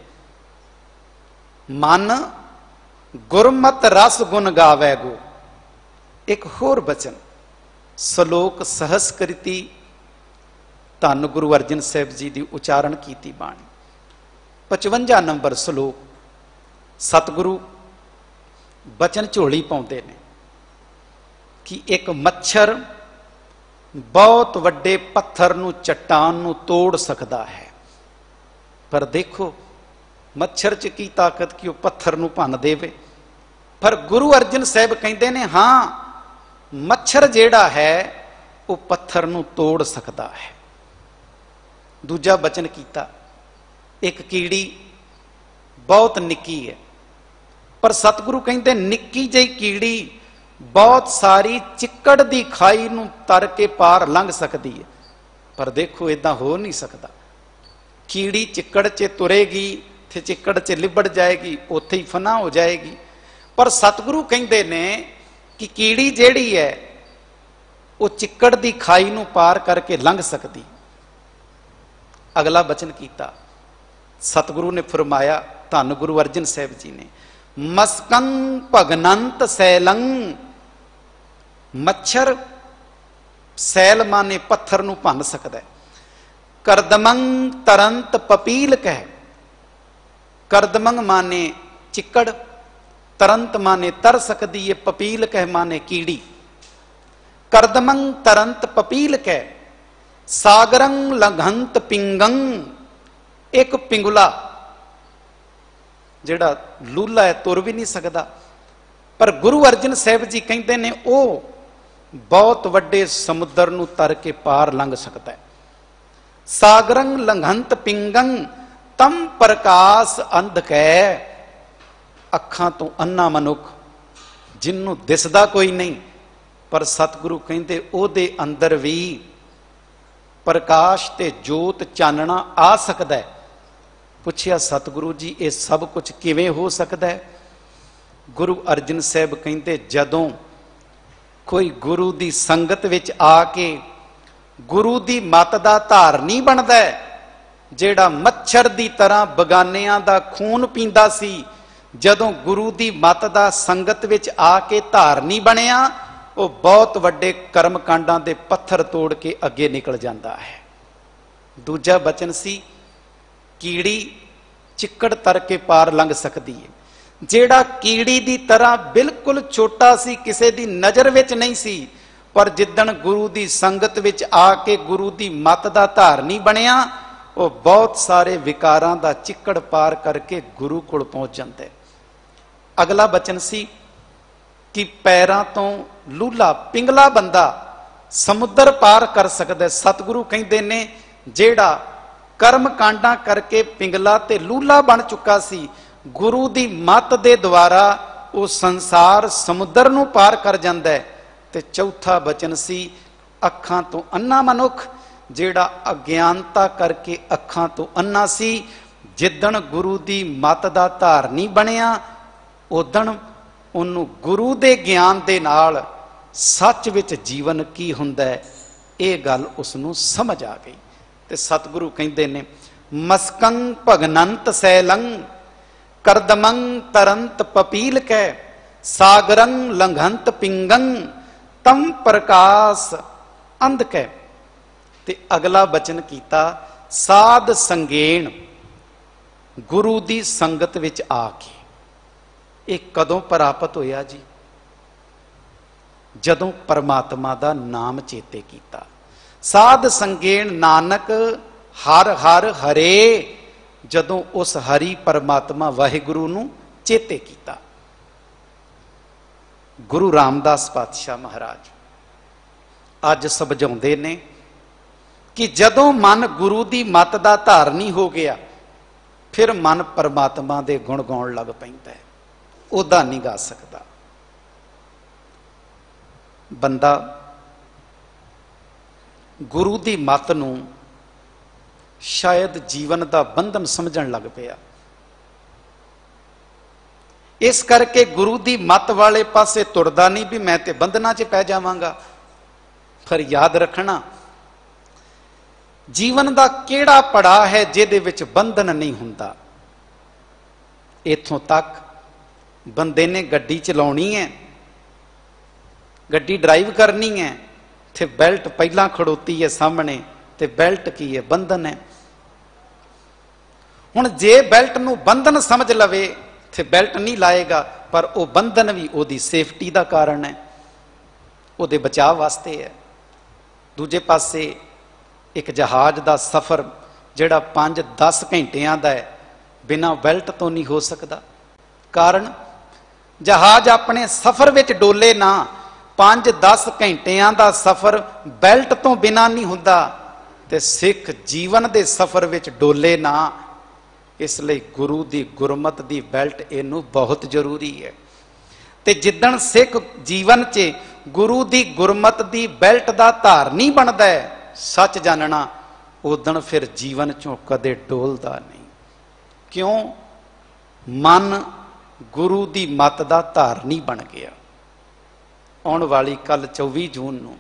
ਮਨ ਗੁਰਮਤ ਰਸ ਗੁਣ ਗਾਵੇ ਗੋ। ਇੱਕ ਹੋਰ ਬਚਨ, ਸ਼ਲੋਕ ਸਹਸਕ੍ਰਿਤੀ ਧੰਨ ਗੁਰੂ ਅਰਜਨ ਸਾਹਿਬ ਜੀ ਦੀ ਉਚਾਰਨ ਕੀਤੀ ਬਾਣੀ, ਪਚਵੰਜਾ ਨੰਬਰ ਸ਼ਲੋਕ। ਸਤਿਗੁਰੂ ਬਚਨ ਝੋਲੀ ਪਾਉਂਦੇ ਨੇ ਕਿ ਇੱਕ ਮੱਛਰ ਬਹੁਤ ਵੱਡੇ ਪੱਥਰ ਨੂੰ, ਚੱਟਾਨ ਨੂੰ ਤੋੜ ਸਕਦਾ ਹੈ, ਪਰ ਦੇਖੋ ਮੱਛਰ 'ਚ ਕੀ ਤਾਕਤ ਕਿ ਉਹ ਪੱਥਰ ਨੂੰ ਭੰਨ ਦੇਵੇ। ਪਰ ਗੁਰੂ ਅਰਜਨ ਸਾਹਿਬ ਕਹਿੰਦੇ ਨੇ, ਹਾਂ ਮੱਛਰ ਜਿਹੜਾ ਹੈ ਉਹ ਪੱਥਰ ਨੂੰ ਤੋੜ ਸਕਦਾ ਹੈ। ਦੂਜਾ ਬਚਨ ਕੀਤਾ, ਇੱਕ ਕੀੜੀ ਬਹੁਤ ਨਿੱਕੀ ਹੈ, ਪਰ ਸਤਿਗੁਰੂ ਕਹਿੰਦੇ ਨਿੱਕੀ ਜਿਹੀ ਕੀੜੀ ਬਹੁਤ ਸਾਰੀ ਚਿੱਕੜ ਦੀ ਖਾਈ ਨੂੰ ਤਰ ਕੇ ਪਾਰ ਲੰਘ ਸਕਦੀ ਹੈ। ਪਰ ਦੇਖੋ ਏਦਾਂ ਹੋ ਨਹੀਂ ਸਕਦਾ। ਕੀੜੀ ਚਿੱਕੜ 'ਚ ਤੁਰੇਗੀ ਤੇ ਚਿੱਕੜ 'ਚ ਲਿਬੜ ਜਾਏਗੀ, ਉੱਥੇ ਹੀ ਫਨਾਹ ਹੋ ਜਾਏਗੀ। ਪਰ ਸਤਿਗੁਰੂ ਕਹਿੰਦੇ ਨੇ ਕਿ ਕੀੜੀ ਜਿਹੜੀ ਹੈ ਉਹ ਚਿੱਕੜ ਦੀ ਖਾਈ ਨੂੰ ਪਾਰ ਕਰਕੇ ਲੰਘ ਸਕਦੀ। ਅਗਲਾ ਬਚਨ ਕੀਤਾ, ਸਤਿਗੁਰੂ ਨੇ ਫਰਮਾਇਆ, ਧੰਨ ਗੁਰੂ ਅਰਜਨ ਸਾਹਿਬ ਜੀ ਨੇ, ਮਸਕੰ ਭਗਨੰਤ ਸੈਲੰ। ਮੱਛਰ ਸੈਲ ਮਾਨੇ ਪੱਥਰ ਨੂੰ ਭੰਨ ਸਕਦਾ ਹੈ। ਕਰਦਮੰ ਤਰੰਤ ਪਪੀਲ ਕਹਿ। ਕਰਦਮੰਗ ਮਾਨੇ ਚਿੱਕੜ, ਤਰੰਤ ਮਾਨੇ ਤਰ ਸਕਦੀ ਹੈ, ਪਪੀਲ ਕਹਿ ਮਾਨੇ ਕੀੜੀ। ਕਰਦਮੰਗ ਤਰੰਤ ਪਪੀਲ ਕਹਿ। ਸਾਗਰੰ ਲੰਘੰਤ ਪਿੰਗੰ। ਇੱਕ ਪਿੰਗੁਲਾ ਜਿਹੜਾ ਲੂਲਾ ਹੈ, ਤੁਰ ਵੀ ਨਹੀਂ ਸਕਦਾ, ਪਰ ਗੁਰੂ ਅਰਜਨ ਸਾਹਿਬ ਜੀ ਕਹਿੰਦੇ ਨੇ ਉਹ ਬਹੁਤ ਵੱਡੇ ਸਮੁੰਦਰ ਨੂੰ ਤਰ ਕੇ ਪਾਰ ਲੰਘ ਸਕਦਾ ਹੈ। ਸਾਗਰੰ ਲੰਘੰਤ ਪਿੰਗੰ ਤਮ ਪ੍ਰਕਾਸ਼ ਅੰਧ ਕੈ। ਅੱਖਾਂ ਤੋਂ ਅੰਨਾ ਮਨੁੱਖ ਜਿਹਨੂੰ ਦਿਸਦਾ ਕੋਈ ਨਹੀਂ, ਪਰ ਸਤਿਗੁਰੂ ਕਹਿੰਦੇ ਉਹਦੇ ਅੰਦਰ ਵੀ ਪ੍ਰਕਾਸ਼ ਤੇ ਜੋਤ ਚਾਨਣਾ ਆ ਸਕਦਾ ਹੈ। ਪੁੱਛਿਆ, ਸਤਿਗੁਰੂ ਜੀ ਇਹ ਸਭ ਕੁਝ ਕਿਵੇਂ ਹੋ ਸਕਦਾ ਹੈ? ਗੁਰੂ ਅਰਜਨ ਸਾਹਿਬ ਕਹਿੰਦੇ, ਜਦੋਂ ਕੋਈ ਗੁਰੂ ਦੀ ਸੰਗਤ ਵਿੱਚ ਆ ਕੇ ਗੁਰੂ ਦੀ ਮੱਤ ਦਾ ਧਾਰਨੀ ਬਣਦਾ ਹੈ, ਜਿਹੜਾ ਮੱਛਰ ਦੀ ਤਰ੍ਹਾਂ ਬਗਾਨਿਆਂ ਦਾ ਖੂਨ ਪੀਂਦਾ ਸੀ, ਜਦੋਂ ਗੁਰੂ ਦੀ ਮੱਤ ਦਾ ਸੰਗਤ ਵਿੱਚ ਆ ਕੇ ਧਾਰਨੀ ਬਣਿਆ, ਉਹ ਬਹੁਤ ਵੱਡੇ ਕਰਮ ਕਾਂਡਾਂ ਦੇ ਪੱਥਰ ਤੋੜ ਕੇ ਅੱਗੇ ਨਿਕਲ ਜਾਂਦਾ ਹੈ। ਦੂਜਾ ਬਚਨ ਸੀ, ਕੀੜੀ ਚਿੱਕੜ ਤਰ ਕੇ ਪਾਰ ਲੰਘ ਸਕਦੀ ਹੈ। ਜਿਹੜਾ ਕੀੜੀ ਦੀ ਤਰ੍ਹਾਂ ਬਿਲਕੁਲ ਛੋਟਾ ਸੀ, ਕਿਸੇ ਦੀ ਨਜ਼ਰ ਵਿੱਚ ਨਹੀਂ ਸੀ, ਪਰ ਜਿੱਦਣ ਗੁਰੂ ਦੀ ਸੰਗਤ ਵਿੱਚ ਆ ਕੇ ਗੁਰੂ ਦੀ ਮੱਤ ਦਾ ਧਾਰਨੀ ਬਣਿਆ, ਉਹ ਬਹੁਤ ਸਾਰੇ ਵਿਕਾਰਾਂ ਦਾ ਚਿੱਕੜ ਪਾਰ ਕਰਕੇ ਗੁਰੂ ਕੋਲ ਪਹੁੰਚ ਜਾਂਦਾ ਹੈ। ਅਗਲਾ ਬਚਨ ਸੀ, कि पैरां तो लूला पिंगला बंदा समुद्र पार कर सकदा। सतगुरु कहंदे ने जेड़ा कर्म कांडा करके पिंगला ते लूला बन चुका सी, गुरु दी मत दे द्वारा वो संसार समुद्र नूं पार कर जांदा है। ते चौथा बचन सी अखां तो अन्ना मनुख, जेड़ा अज्ञानता करके अखां तो अन्ना सी, जिदण गुरु दी मत दा धारनी बनिया उदण उन्नू गुरु दे ज्ञान दे नाल सच विच जीवन की हुंदा है ये गल उसनू समझ आ गई। ते सतगुरु कहंदे ने मस्कं भगनंत सैलं करदमं तरंत पपील कै सागरं लंघंत पिंगं तम प्रकाश अंध कै। ते अगला बचन कीता साध संगेण, गुरु दी संगत विच आके। ये कदों प्राप्त होया जी? जदों परमात्मा दा नाम चेते कीता। साध संगेण नानक हर हर हरे, जदों उस हरि परमात्मा वाहिगुरु नूं चेते कीता। गुरु रामदास पातशाह महाराज अज समझाउंदे ने कि जदों मन गुरु दी मत दा धारनी हो गया, फिर मन परमात्मा दे गुण गाउण लग पैंदा है, उदा नहीं गा सकता। बंदा गुरु दी मत नूं शायद जीवन दा बंधन समझण लग पिया। इस करके गुरु दी मत वाले पासे तुरदा नहीं भी मैं ते बंधना च पै जावांगा। पर याद रखना जीवन दा केड़ा पड़ा है जिहदे विच बंधन नहीं हुंदा। इथों तक बंदे ने गड्डी चलाउणी है, गड्डी ड्राइव करनी है, थे बैल्ट पहला खड़ोती है सामने, ते बैल्ट की है? बंधन है। हुण जे बैल्ट नूं बंधन समझ लवे थे बैल्ट नहीं लाएगा, पर वो बंधन भी ओदी सेफ्टी का कारण है, ओदे बचाव वास्ते है। दूजे पासे एक जहाज का सफर जिहड़ा पांच दस घंटिया का है, बिना बैल्ट तो नहीं हो सकता। कारण जहाज अपने सफर विच डोले ना, पांच दस घंटिया का सफर बैल्ट तो बिना नहीं हुंदा। ते सिख जीवन के सफर विच डोले ना, इसलिए गुरु की गुरमत की बैल्ट इनू बहुत जरूरी है। ते जिदन सिख जीवन च गुरु की गुरमत की बैल्ट का धारनी बनता है, सच जानना, उदन फिर जीवन चों कदे डोलदा नहीं। क्यों? मन गुरु की मत का धारनी बन गया। आने वाली कल चौबीस जून नूं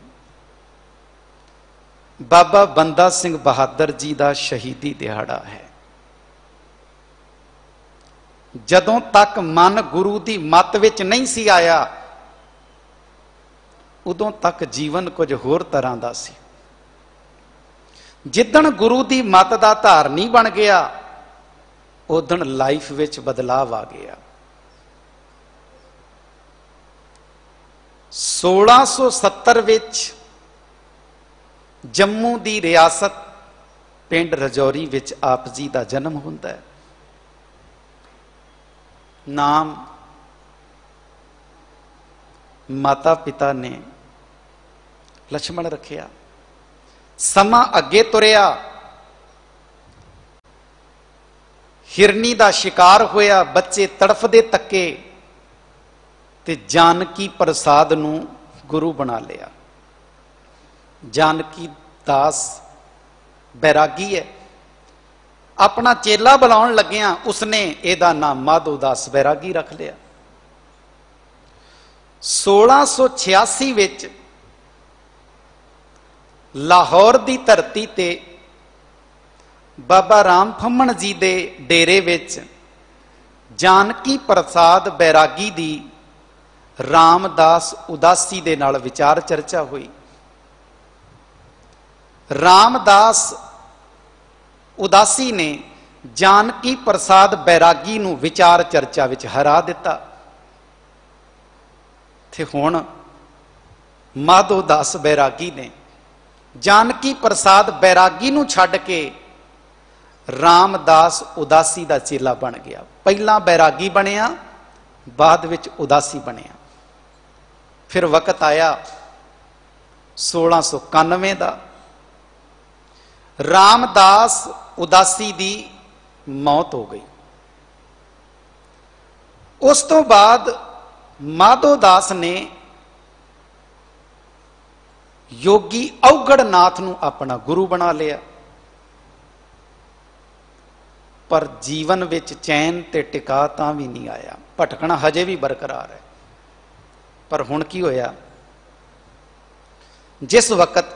बाबा बंदा सिंह बहादुर जी का शहीदी दिहाड़ा है। जदों तक मन गुरु की मत विच नहीं सी आया, उदों तक जीवन कुछ होर तरह का सी। जिदन गुरु की मत का धारनी बन गया, उदन लाइफ विच बदलाव आ गया। सोलह सौ सत्तर विच जम्मू की रियासत पिंड रजौरी विच आप जी का जन्म होता है। नाम माता पिता ने लक्ष्मण रखिया। समा अगे तुरिया, हिरनी का शिकार होया, बच्चे तड़फदे तके, ते जानकी प्रसाद नूं गुरु बना लिया। जानकी दास बैरागी है, अपना चेला बुलाउण लग्या उसने एदा नाम माधो दास बैरागी रख लिया। सोलह सौ छियासी विच लाहौर की धरती ते बाबा राम फम्मण जी दे डेरे विच जानकी प्रसाद बैरागी दी रामदास उदासी दे नाल विचार चर्चा हुई। रामदास उदासी ने जानकी प्रसाद बैरागी नूं विचार चर्चा विच हरा दिता। ते हुण माधो दास बैरागी ने जानकी प्रसाद बैरागी नूं छड्ड के रामदास उदासी का चेला बन गया। पहला बैरागी बनया, बाद विच उदासी बनया। फिर वक्त आया सोलह सौ इक्यानवे का, रामदास उदासी की मौत हो गई। उस तो बाद माधोदास ने योगी औगड़नाथ नूं अपना गुरु बना लिया, पर जीवन विच चैन ते टिका तां भी नहीं आया, भटकना हजे भी बरकरार है। पर हुण की होया, जिस वक्त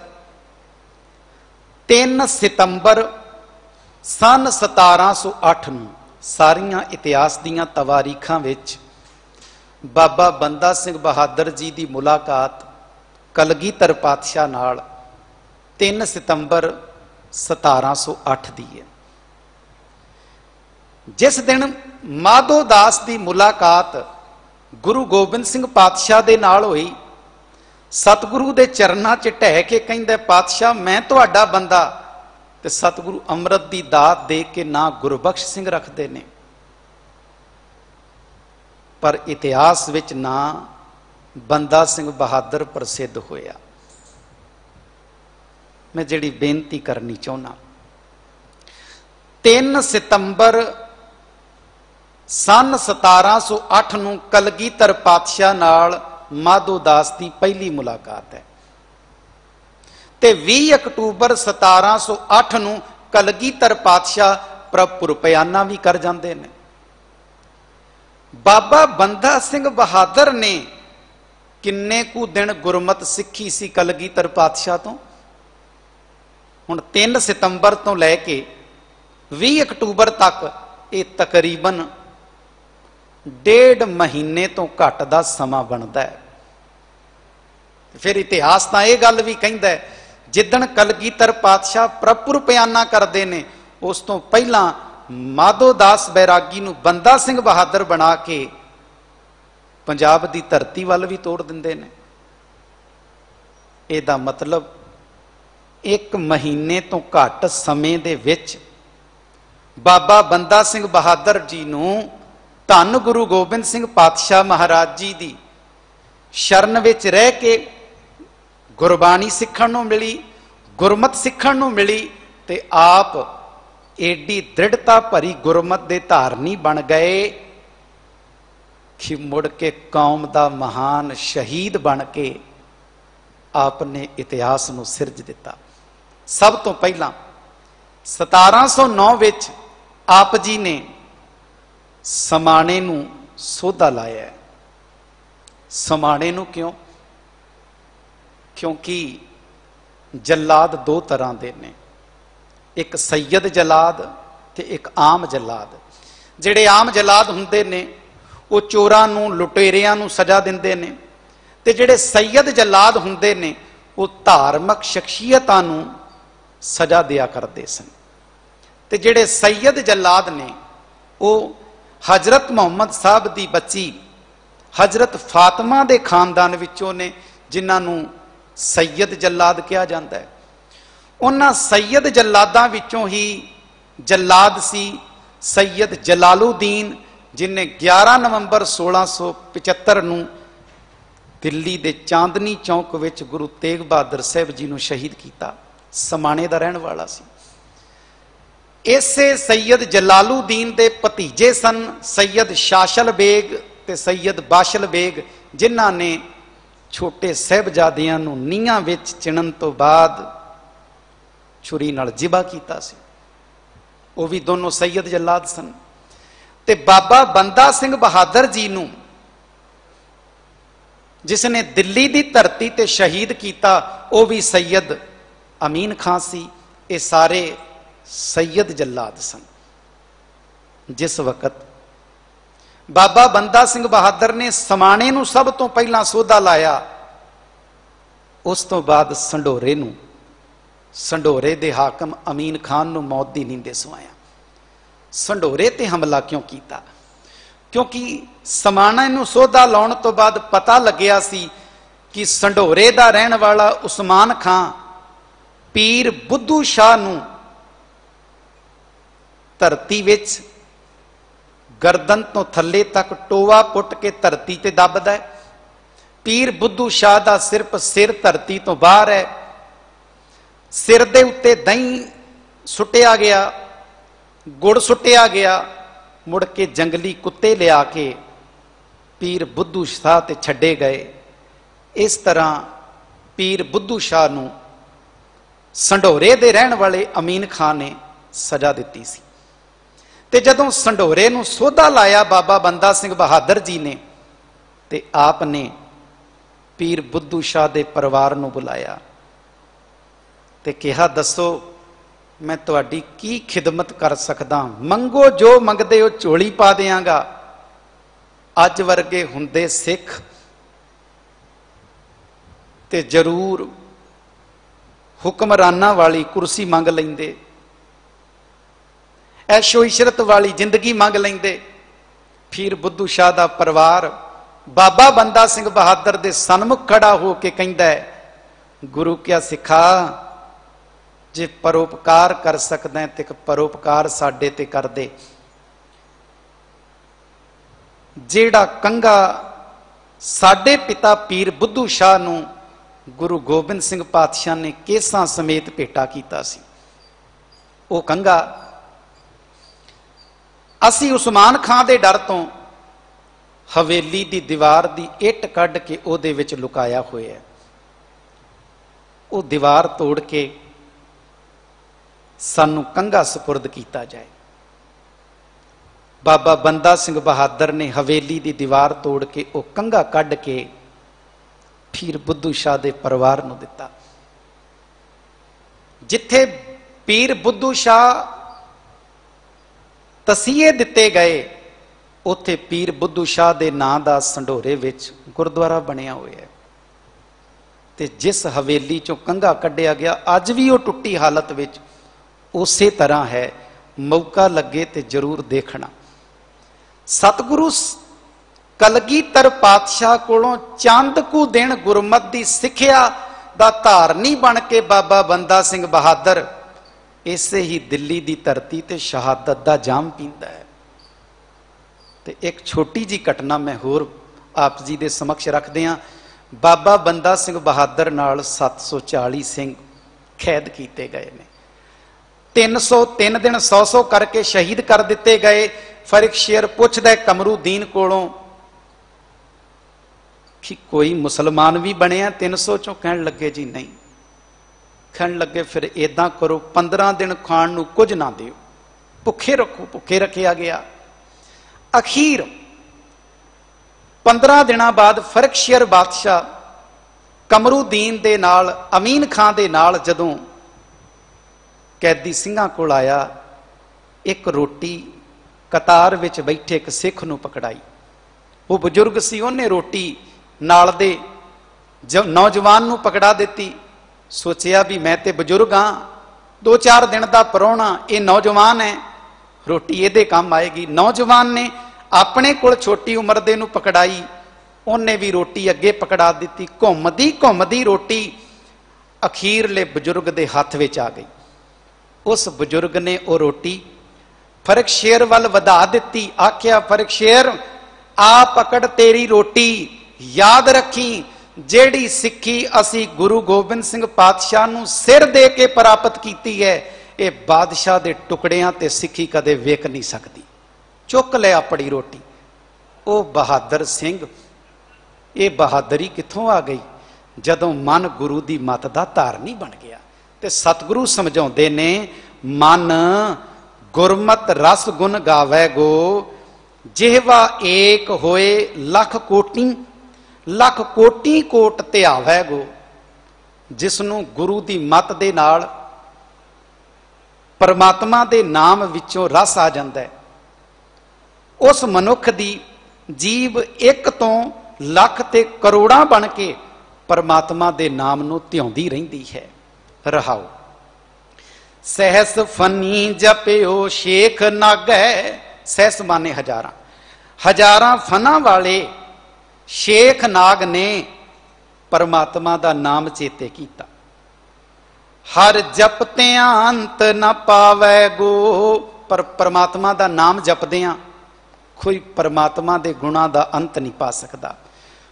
तीन सितंबर सन सतारा सौ अठ नूं सारियां इतिहास दीयां तवारीखां विच बाबा बंदा सिंह बहादुर जी की मुलाकात कलगीधर पातशाह नाल तीन सितंबर सतारा सौ अठ दी है। जिस दिन माधोदास की मुलाकात गुरु गोबिंद सिंह पातशाह दे नाल हुई, सतगुरु दे चरनां च ढह के कहंदा, पातशाह मैं तुहाडा बंदा, ते सतगुरु अमृत की दात दे के ना गुरबख्श सिंह रखते ने, पर इतिहास विच ना बंदा सिंह बहादुर प्रसिद्ध होया। मैं जिहड़ी बेनती करनी चाहुंदा, तीन सितंबर सन सतारा सौ अठ नूं कलगीधर पातशाह नाल माधोदास की पहली मुलाकात है, ते बीस अक्टूबर सतारा सौ अठ नूं कलगीधर पातशाह प्रभुपुर बयाना भी कर जाते हैं। बाबा बंदा सिंह बहादुर ने किन्ने कु दिन गुरमत सिक्खी सी कलगीधर पातशाह तो? हुण तीन सितंबर तो लैके बीस अक्टूबर तक ये तकरीबन डेढ़ महीने तो घट का समा बनता है। फिर इतिहास तो यह गल भी कहता है, जिदन कलगीधर पातशाह प्रभुपुर बयाना करते हैं, उस तो पहला माधोदास बैरागी नूं बंदा सिंह बहादुर बना के पंजाब की धरती वाल भी तोड़ देंदे ने। इहदा मतलब एक महीने तो घट समय दे विच बाबा बंदा सिंह बहादुर जी नूं धन गुरु गोबिंद सिंह पातशाह महाराज जी की शरण विच रह के गुरबाणी सीखण नूं मिली, गुरमत सीखण नूं मिली, ते आप एडी दृढ़ता भरी गुरमत दे धारनी बन गए कि मुड़ के कौम का महान शहीद बन के आपने इतिहास नूं सिरज दिता। सब तो पहला सतारा सौ नौ विच आप जी ने समाणे नूं सोधा लाया। समाणे नूं क्यों? क्योंकि जलाद दो तरह के ने, एक सैयद जलाद ते एक आम जलाद। जिहड़े आम जलाद हुंदे ने वो चोरां नूं लुटेरियां नूं सजा दिंदे ने, ते जिहड़े सैयद जलाद हुंदे ने वो धार्मिक शख्सियतां नूं सजा दिया करते सन। ते जिहड़े सैयद जलाद ने वो हजरत मुहम्मद साहब की बच्ची हजरत फातिमा दे खानदान विचों ने, जिन्हां नूं सैयद जलाद कहा जाता है। उन्हां सैयद जलादां विचों ही जलाद सी सैयद जलालुद्दीन, जिन्हें ग्यारह नवंबर सोलह सौ पचहत्तर नूं दिल्ली के चांदनी चौक विच गुरु तेग बहादुर साहब जी नूं शहीद किया। समाणे दा रहण वाला सी। इसे सैयद जलालुद्दीन दे भतीजे सन सैयद शाशल बेग ते सैयद बाशल बेग, जिन्हां ने छोटे साहिबजादियां नूं नीहां विच चिणन तो बाद छुरी नाल जिबा कीता सी। वो भी दोनों सैयद जलाद सन। ते बाबा बंदा सिंह बहादुर जी नूं जिसने दिल्ली की धरती ते शहीद किया, वो भी सैयद अमीन खां सी। ये सारे सैयद जलाद सन। जिस वक्त बाबा बंदा सिंह बहादुर ने समाणे नूं सब तो पहला सोधा लाया, उस तो बाद संढोरे नूं संढोरे दे हाकम अमीन खान नूं मौत दी नींदे सुआया। संढोरे ते हमला क्यों किया? क्योंकि समाणे नूं सोधा लाउण तो बाद पता लग्या सी कि संढोरे दा रहण वाला उस्मान खां पीर बुद्धू शाह नूं धरती विच गर्दन तो थले तक टोवा पुट के धरती ते दबदा है, पीर बुद्धू शाह का सिर्फ सिर धरती तो बाहर है। सिर दे उत्ते दही सुटिया गया, गुड़ सुटिया गया, मुड़ के जंगली कुत्ते लिया के पीर बुद्धू शाह ते छड्डे गए। इस तरह पीर बुद्धू शाह नूं संढोरे दे रहन वाले अमीन खान ने सजा दिती सी। ते जदों संढोरे नूं सोधा लाया बाबा बंदा सिंह बहादुर जी ने, ते आपने पीर बुद्धू शाह दे परिवार नूं बुलाया ते कहा, दसो मैं तुहाडी की खिदमत कर सकदा, मंगो जो मंगदे हो झोली पा देंगा। अज वर्गे हुंदे सिख ते जरूर हुक्मराना वाली कुर्सी मंग लेंदे, ऐशो इशरत वाली जिंदगी मंग लेंदे। पीर बुद्धू शाह दा परिवार बाबा बंदा सिंह बहादुर दे सन्मुख खड़ा हो के कहंदा है, गुरु क्या सिखा, जे परोपकार कर सकदा है ते परोपकार साडे ते कर दे। जेड़ा कंगा साडे पिता पीर बुद्धू शाह नूं गुरु गोबिंद सिंह पातशाह ने केसां समेत भेटा कीता सी, वो कंगा असी उस्मान खां दे डर तो हवेली दी दीवार दी इट कढ़ के ओदे विच लुकाया होया है। वो दीवार तोड़ के सानू कंगा सुपुर्द कीता जाए। बाबा बंदा सिंह बहादुर ने हवेली दी दीवार तोड़ के वो कंगा कढ़ के पीर बुद्धू शाह दे परिवार नूं दिता। जिथे पीर बुद्धू शाह तसीहे दिते गए, उत्थे पीर बुद्धू शाह दे नां दा संढोरे विच गुरुद्वारा बनिया होया है। ते जिस हवेली चों कंगा कढ़िया गया अज भी वो टुट्टी हालत विच उसे तरह है। मौका लगे तो जरूर देखना। सतगुरु कलगीधर पातशाह कोलों चंद कु दिन गुरमत की सिक्ख्या दा धारनी बन के बाबा बंदा सिंह बहादुर इसे ही दिल्ली की धरती ते शहादत का जाम पींदा है। ते एक छोटी जी घटना मैं होर आप जी दे समक्ष रखदे हां। बाबा बंदा सिंह बहादुर नाल सत्त सौ चाली सिंह कैद किए गए ने। तीन सौ तीन दिन सौ सौ करके शहीद कर दिते गए। फरिकशेर पुछदा कमरूद्दीन कोलों कि कोई मुसलमान भी बनिया तीन सौ चों? कहन लगे जी नहीं। कहन लगे फिर इदां करो पंद्रह दिन खाण नूं कुछ ना दिओ, भुखे रखो। भुखे रखिया गया। अखीर पंद्रह दिन बाद फरिकशेर बादशाह कमरूद्दीन दे नाल अमीन खां दे नाल जदों कैदी सिंघां कोल आया, एक रोटी कतार विच बैठे एक सिख नूं पकड़ाई। वो बजुर्ग सी, उन्हें रोटी नाल दे नौजवान नूं पकड़ा दिती। सोचिया भी मैं ते बजुर्ग हाँ, दो चार दिन का परौणा, ये नौजवान है, रोटी ये काम आएगी। नौजवान ने अपने कोल छोटी उम्र दे नूं पकड़ाई, उन्हें भी रोटी अगे पकड़ा दी। घुमदी घुमदी रोटी अखीरले बजुर्ग दे हथ विच आ गई। उस बुजुर्ग ने वो रोटी फरिकशेर वल वधा दिती। आख्या फरिकशेर आ पकड़ तेरी रोटी, याद रखी जेड़ी सिक्खी असी गुरु गोबिंद सिंह पातशाह नूं सिर दे के प्राप्त की है, ये बादशाह दे टुकड़ियां ते सिक्खी कदे वेख नहीं सकती। चुक ले अपनी रोटी। ओ बहादुर सिंह, ये बहादुरी कित्थों आ गई? जदों मन गुरु दी मत दा धारनी बन गया। ते सतगुरु समझाउंदे ने मन गुरमत रस गुण गावै गो, जिहवा एक होए लख कोटि, लख कोटि कोट ध्यावै गो। जिसनों गुरु दी मत दे नाल परमात्मा दे नाम विचों रस आ जांदा है, उस मनुख दी जीव एक तो लख ते करोड़ां बन के परमात्मा दे नाम नूं ध्याउंदी रहिंदी है। रहाओ सहस फनी जपियो शेख नागै। सहस माने हजारां, हजारां फना वाले शेख नाग ने परमात्मा दा नाम चेते कीता। हर जपतियां अंत न पावै गो। पर परमात्मा दा नाम जपदियां कोई परमात्मा दे गुणां दा अंत नहीं पा सकदा।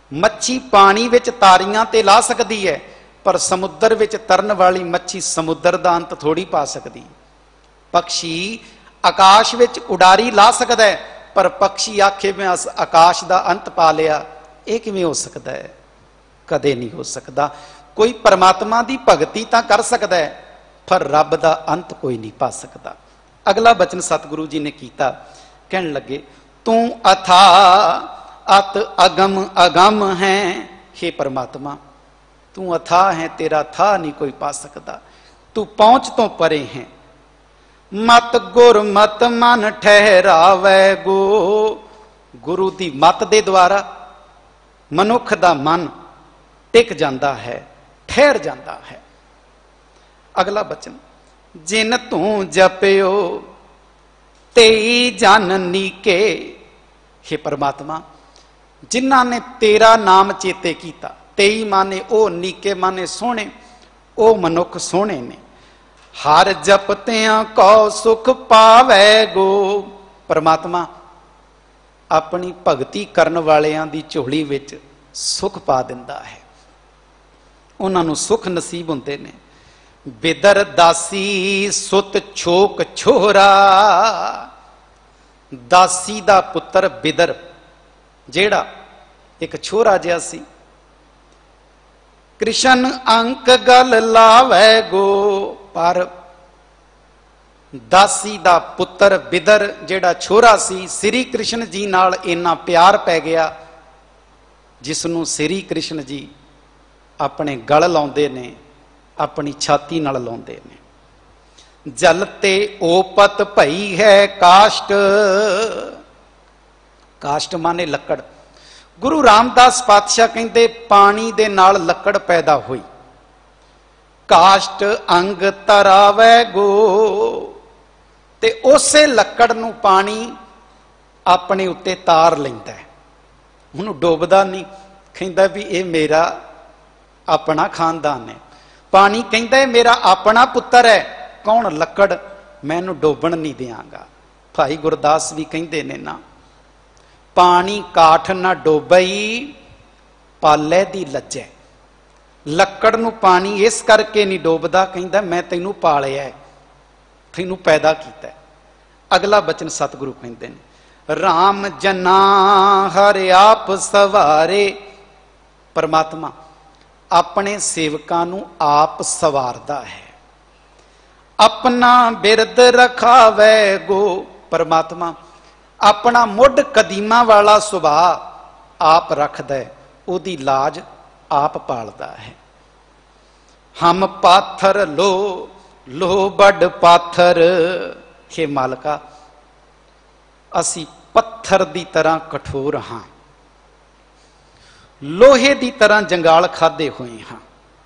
मच्छी पानी विच तारियां ते ला सकती है, पर समुद्र विच तरन वाली मच्छी समुद्र का अंत थोड़ी पा सकती। पक्षी आकाश विच उडारी ला सकता है, पर पक्षी आखे मैं आकाश का अंत पा लिया, ये किवें हो सकता है? कदे नहीं हो सकता। कोई परमात्मा की भगती तो कर सकता है, पर रब का अंत कोई नहीं पा सकता। अगला बचन सतगुरु जी ने किया, कहन लगे तू अथा अत अगम अगम है। हे परमात्मा, तू अथा है, तेरा था नहीं कोई पा सकता। तू पहुंच तो परे है। मत गुर मत मन ठहरावै गो। गुरु की मत दे द्वारा मनुख का मन टिक जाता है, ठहर जाता है। अगला बचन, जिन तू जपियो तेई जन नीके। हे परमात्मा, जिन्हां ने तेरा नाम चेते किया, तेई माने ओ, नीके माने सोहने, ओ मनुख सोहने ने। हर जपतियां को सुख पावै गो। परमात्मा अपनी भगती करन वालियां दी झोली विच सुख पा दिंदा है, उन्हां नूं सुख नसीब हुंदे ने। बिदर दासी सुत छोक छोरा। दासी दा पुत्र बिदर जेड़ा एक छोरा जिहा सी। कृष्ण अंक गल लावै गो। पर दासी दा पुत्र बिदर जेड़ा छोरा सी, श्री कृष्ण जी नाल इन्ना प्यार पै गया, जिसनों श्री कृष्ण जी अपने गल लाउंदे ने, अपनी छाती नाल लाउंदे ने। जल ते ओपत भई है काष्ट। काष्ट माने लकड़। गुरु रामदास पातशाह कहते पानी दे नाल लकड़ पैदा हुई। काष्ट अंग तरावै गो। ते उसे लकड़ नूं पानी अपने उत्ते तार लैंदा है, उन्होंने डोबदा नहीं। कहता भी ये मेरा अपना खानदान है। पानी कहता है मेरा अपना पुत्र है। कौन? लकड़। मैं इहनूं डोबण नहीं देंगा। भाई गुरदास भी कहते ने ना, पानी काठ ना डोबई पाले दी लज्जै। लकड़ नूं पानी इस करके नहीं डोबदा, कहता मैं तैनूं पालिया है, तैनूं पैदा कीता है। अगला बचन सतगुरु कहते हैं, राम जना हर आप सवारे। परमात्मा अपने सेवकां नूं आप सवारदा है। अपना बिरद रखावै गो। परमात्मा अपना मुढ़ कदीमा वाला सुभाव आप रखदा है, उहदी लाज आप पालदा है। हम पाथर लो लो बड़ पाथर। हे मालका, असी पत्थर दी तरह कठोर हाँ, लोहे दी तरह जंगाल खादे हुए हाँ।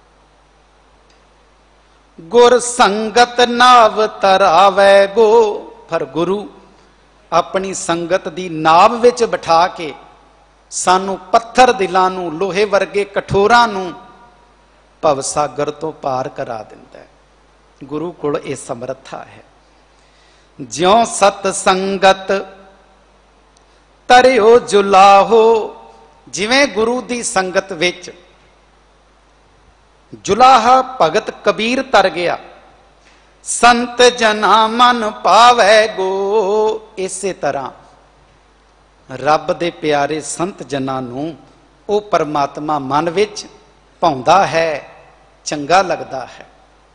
गुर संगत नाव तरावै गो। पर गुरु अपनी संगत दी नाव विच बिठा के सानू पत्थर दिलां नूं, लोहे वर्गे कठोरां नूं भवसागर तो पार करा दिंदा है। गुरु कोल इह समर्था है। ज्यों सत संगत तरियो जुलाहो। जिवें गुरु दी संगत विच जुलाहा भगत कबीर तर गया, संत जना मन पावै गो। इसे तरह रब दे प्यारे संत जना नूं ओ परमात्मा मन विच पाउंदा है, चंगा लगदा है।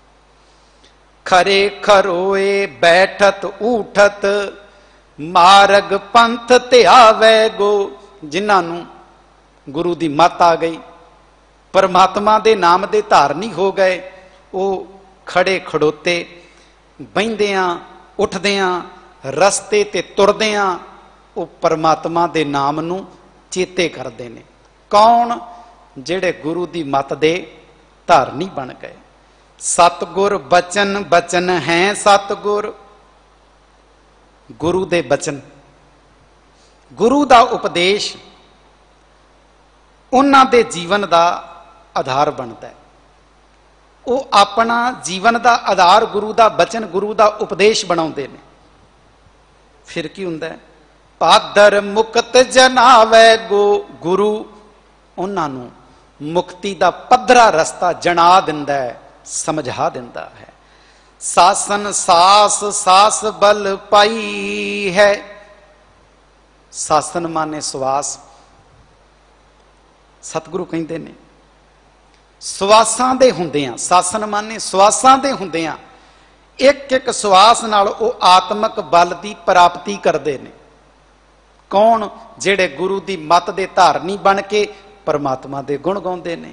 खरे खरोए बैठत उठत मार्ग पंथ त्यावै गो। जिन्हां नूं गुरु दी मत आ गई, परमात्मा दे नाम दे धारनी हो गए, वो खड़े खड़ोते बहिंदियां उठदियां रस्ते ते तुरदियां वो परमात्मा दे नाम नूं चेते करते ने। कौन? जेड़े गुरु दी मत दे धारनी बन गए। सतगुर बचन बचन है सतगुर। गुरु दे बचन, गुरु दा उपदेश उन्हां दे जीवन दा आधार बनता है। वो अपना जीवन दा आधार गुरु दा बचन, गुरु दा उपदेश बनाउंदे ने। फिर की हुंदा है? पादर मुक्त जनावै गो। गुरु ਉਹਨਾਂ ਨੂੰ ਮੁਕਤੀ ਦਾ ਪੱਧਰਾ ਰਸਤਾ ਜਣਾ ਦਿੰਦਾ ਹੈ, ਸਮਝਾ ਦਿੰਦਾ ਹੈ। ਸਾਸਨ ਸਾਸ ਸਾਸ ਬਲ ਪਾਈ ਹੈ। ਸਾਸਨ ਮਾਨੇ ਸਵਾਸ। ਸਤਿਗੁਰੂ ਕਹਿੰਦੇ ਨੇ ਸਵਾਸਾਂ ਦੇ ਹੁੰਦਿਆਂ, ਸਾਸਨ ਮਾਨੇ ਸਵਾਸਾਂ ਦੇ ਹੁੰਦਿਆਂ ਇੱਕ ਇੱਕ ਸਵਾਸ ਨਾਲ ਉਹ ਆਤਮਿਕ ਬਲ ਦੀ ਪ੍ਰਾਪਤੀ ਕਰਦੇ ਨੇ। ਕੌਣ? ਜਿਹੜੇ ਗੁਰੂ ਦੀ ਮੱਤ ਦੇ ਧਾਰਨੀ ਬਣ ਕੇ ਪਰਮਾਤਮਾ ਦੇ ਗੁਣ ਗਾਉਂਦੇ ਨੇ।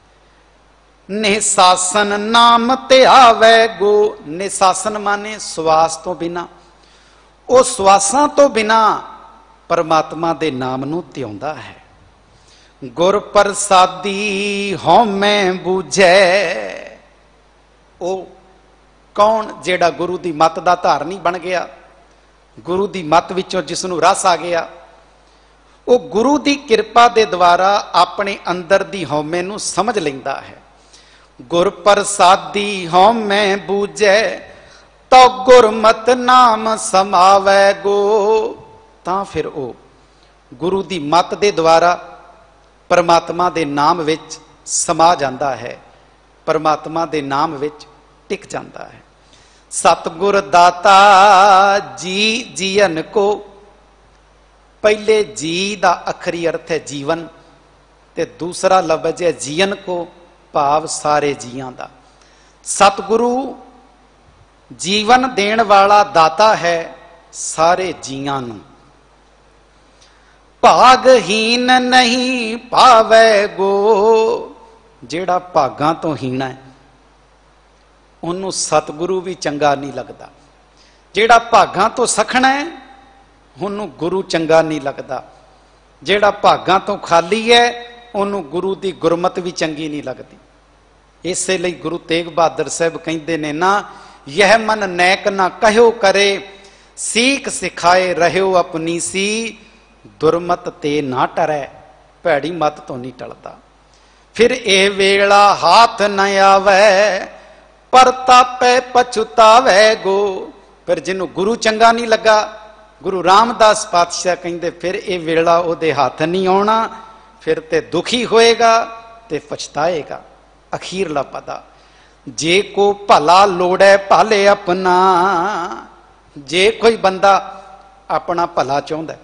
ਨਿਸਾਸਨ ਨਾਮ ਧਿਆਵੈ ਗੋ। ਨਿਸਾਸਨ ਮਾਨੇ ਸਵਾਸ ਤੋਂ ਬਿਨਾ, ਉਹ ਸਵਾਸਾਂ ਤੋਂ ਬਿਨਾ ਪਰਮਾਤਮਾ ਦੇ ਨਾਮ ਨੂੰ ਧਿਆਉਂਦਾ ਹੈ। ਗੁਰ ਪ੍ਰਸਾਦੀ ਹਉਮੈ ਬੂਝੈ। ਉਹ ਕੌਣ? ਜਿਹੜਾ ਗੁਰੂ ਦੀ ਮੱਤ ਦਾ ਧਾਰਨੀ ਬਣ ਗਿਆ, ਗੁਰੂ ਦੀ ਮੱਤ ਵਿੱਚੋਂ ਜਿਸ ਨੂੰ ਰਸ ਆ ਗਿਆ, ਉਹ ਗੁਰੂ ਦੀ ਕਿਰਪਾ ਦੇ ਦੁਆਰਾ ਆਪਣੇ ਅੰਦਰ ਦੀ ਹਉਮੈ ਨੂੰ ਸਮਝ ਲੈਂਦਾ ਹੈ। ਗੁਰ ਪ੍ਰਸਾਦੀ ਹਉਮੈ ਬੂਝੈ ਤੋ ਗੁਰਮਤਿ ਨਾਮ ਸਮਾਵੈ ਗੋ। ਤਾਂ ਫਿਰ ਉਹ ਗੁਰੂ ਦੀ ਮੱਤ ਦੇ ਦੁਆਰਾ ਪਰਮਾਤਮਾ ਦੇ ਨਾਮ ਵਿੱਚ ਸਮਾ ਜਾਂਦਾ ਹੈ, ਪਰਮਾਤਮਾ ਦੇ ਨਾਮ ਵਿੱਚ ਟਿਕ ਜਾਂਦਾ ਹੈ। ਸਤਿਗੁਰ ਦਾਤਾ ਜੀ ਜੀਵਨ ਕੋ। ਪਹਿਲੇ ਜੀ ਦਾ ਅਖਰੀ ਅਰਥ ਹੈ ਜੀਵਨ, ਤੇ ਦੂਸਰਾ ਲਫ਼ਜ਼ ਹੈ ਜੀਵਨ ਕੋ, ਭਾਵ ਸਾਰੇ ਜੀਆਂ ਦਾ। ਸਤਿਗੁਰੂ ਜੀਵਨ ਦੇਣ ਵਾਲਾ ਦਾਤਾ ਹੈ ਸਾਰੇ ਜੀਆਂ ਨੂੰ। ਭਾਗਹੀਨ ਨਹੀਂ ਪਾਵੈ ਗੋ। ਜਿਹੜਾ ਭਾਗਾਂ ਤੋਂ ਹੀਣ ਹੈ ਉਹਨੂੰ ਸਤਿਗੁਰੂ ਵੀ ਚੰਗਾ ਨਹੀਂ ਲੱਗਦਾ। ਜਿਹੜਾ ਭਾਗਾਂ ਤੋਂ ਸਖਣਾ ਹੈ ਉਹਨੂੰ ਗੁਰੂ ਚੰਗਾ ਨਹੀਂ ਲੱਗਦਾ। ਜਿਹੜਾ ਭਾਗਾਂ ਤੋਂ ਖਾਲੀ ਹੈ ਉਹਨੂੰ ਗੁਰੂ ਦੀ ਗੁਰਮਤਿ ਵੀ ਚੰਗੀ ਨਹੀਂ ਲੱਗਦੀ। ਇਸੇ ਲਈ ਗੁਰੂ ਤੇਗ ਬਹਾਦਰ ਸਾਹਿਬ ਕਹਿੰਦੇ ਨੇ ਨਾ, ਯਹ ਮਨ ਨੈਕ ਨਾ ਕਹਿਓ ਕਰੇ, ਸੀਖ ਸਿਖਾਏ ਰਹਿਓ ਆਪਣੀ ਸੀ, ਦੁਰਮਤ ਤੇ ਨਾ ਟਰੈ। ਭੈੜੀ ਮਤ ਤੋਂ ਨਹੀਂ ਟਲਦਾ। ਫਿਰ ਇਹ ਵੇਲਾ ਹਾਥ ਨ ਆਵੈ, ਪਰਤਾਪੈ ਪਛੁਤਾਵੈ ਗੋ। ਫਿਰ ਜਿਹਨੂੰ ਗੁਰੂ ਚੰਗਾ ਨਹੀਂ ਲੱਗਾ, ਗੁਰੂ ਰਾਮਦਾਸ ਪਾਤਸ਼ਾਹ ਕਹਿੰਦੇ ਫਿਰ ਇਹ ਵੇਲਾ ਉਹਦੇ ਹੱਥ ਨਹੀਂ ਆਉਣਾ, ਫਿਰ ਤੇ ਦੁਖੀ ਹੋਏਗਾ ਤੇ ਪਛਤਾਏਗਾ। ਅਖੀਰਲਾ ਪਦਾ, ਜੇ ਕੋ ਭਲਾ ਲੋੜੈ ਭਾਲੇ ਆਪਣਾ। ਜੇ ਕੋਈ ਬੰਦਾ ਆਪਣਾ ਭਲਾ ਚਾਹੁੰਦਾ,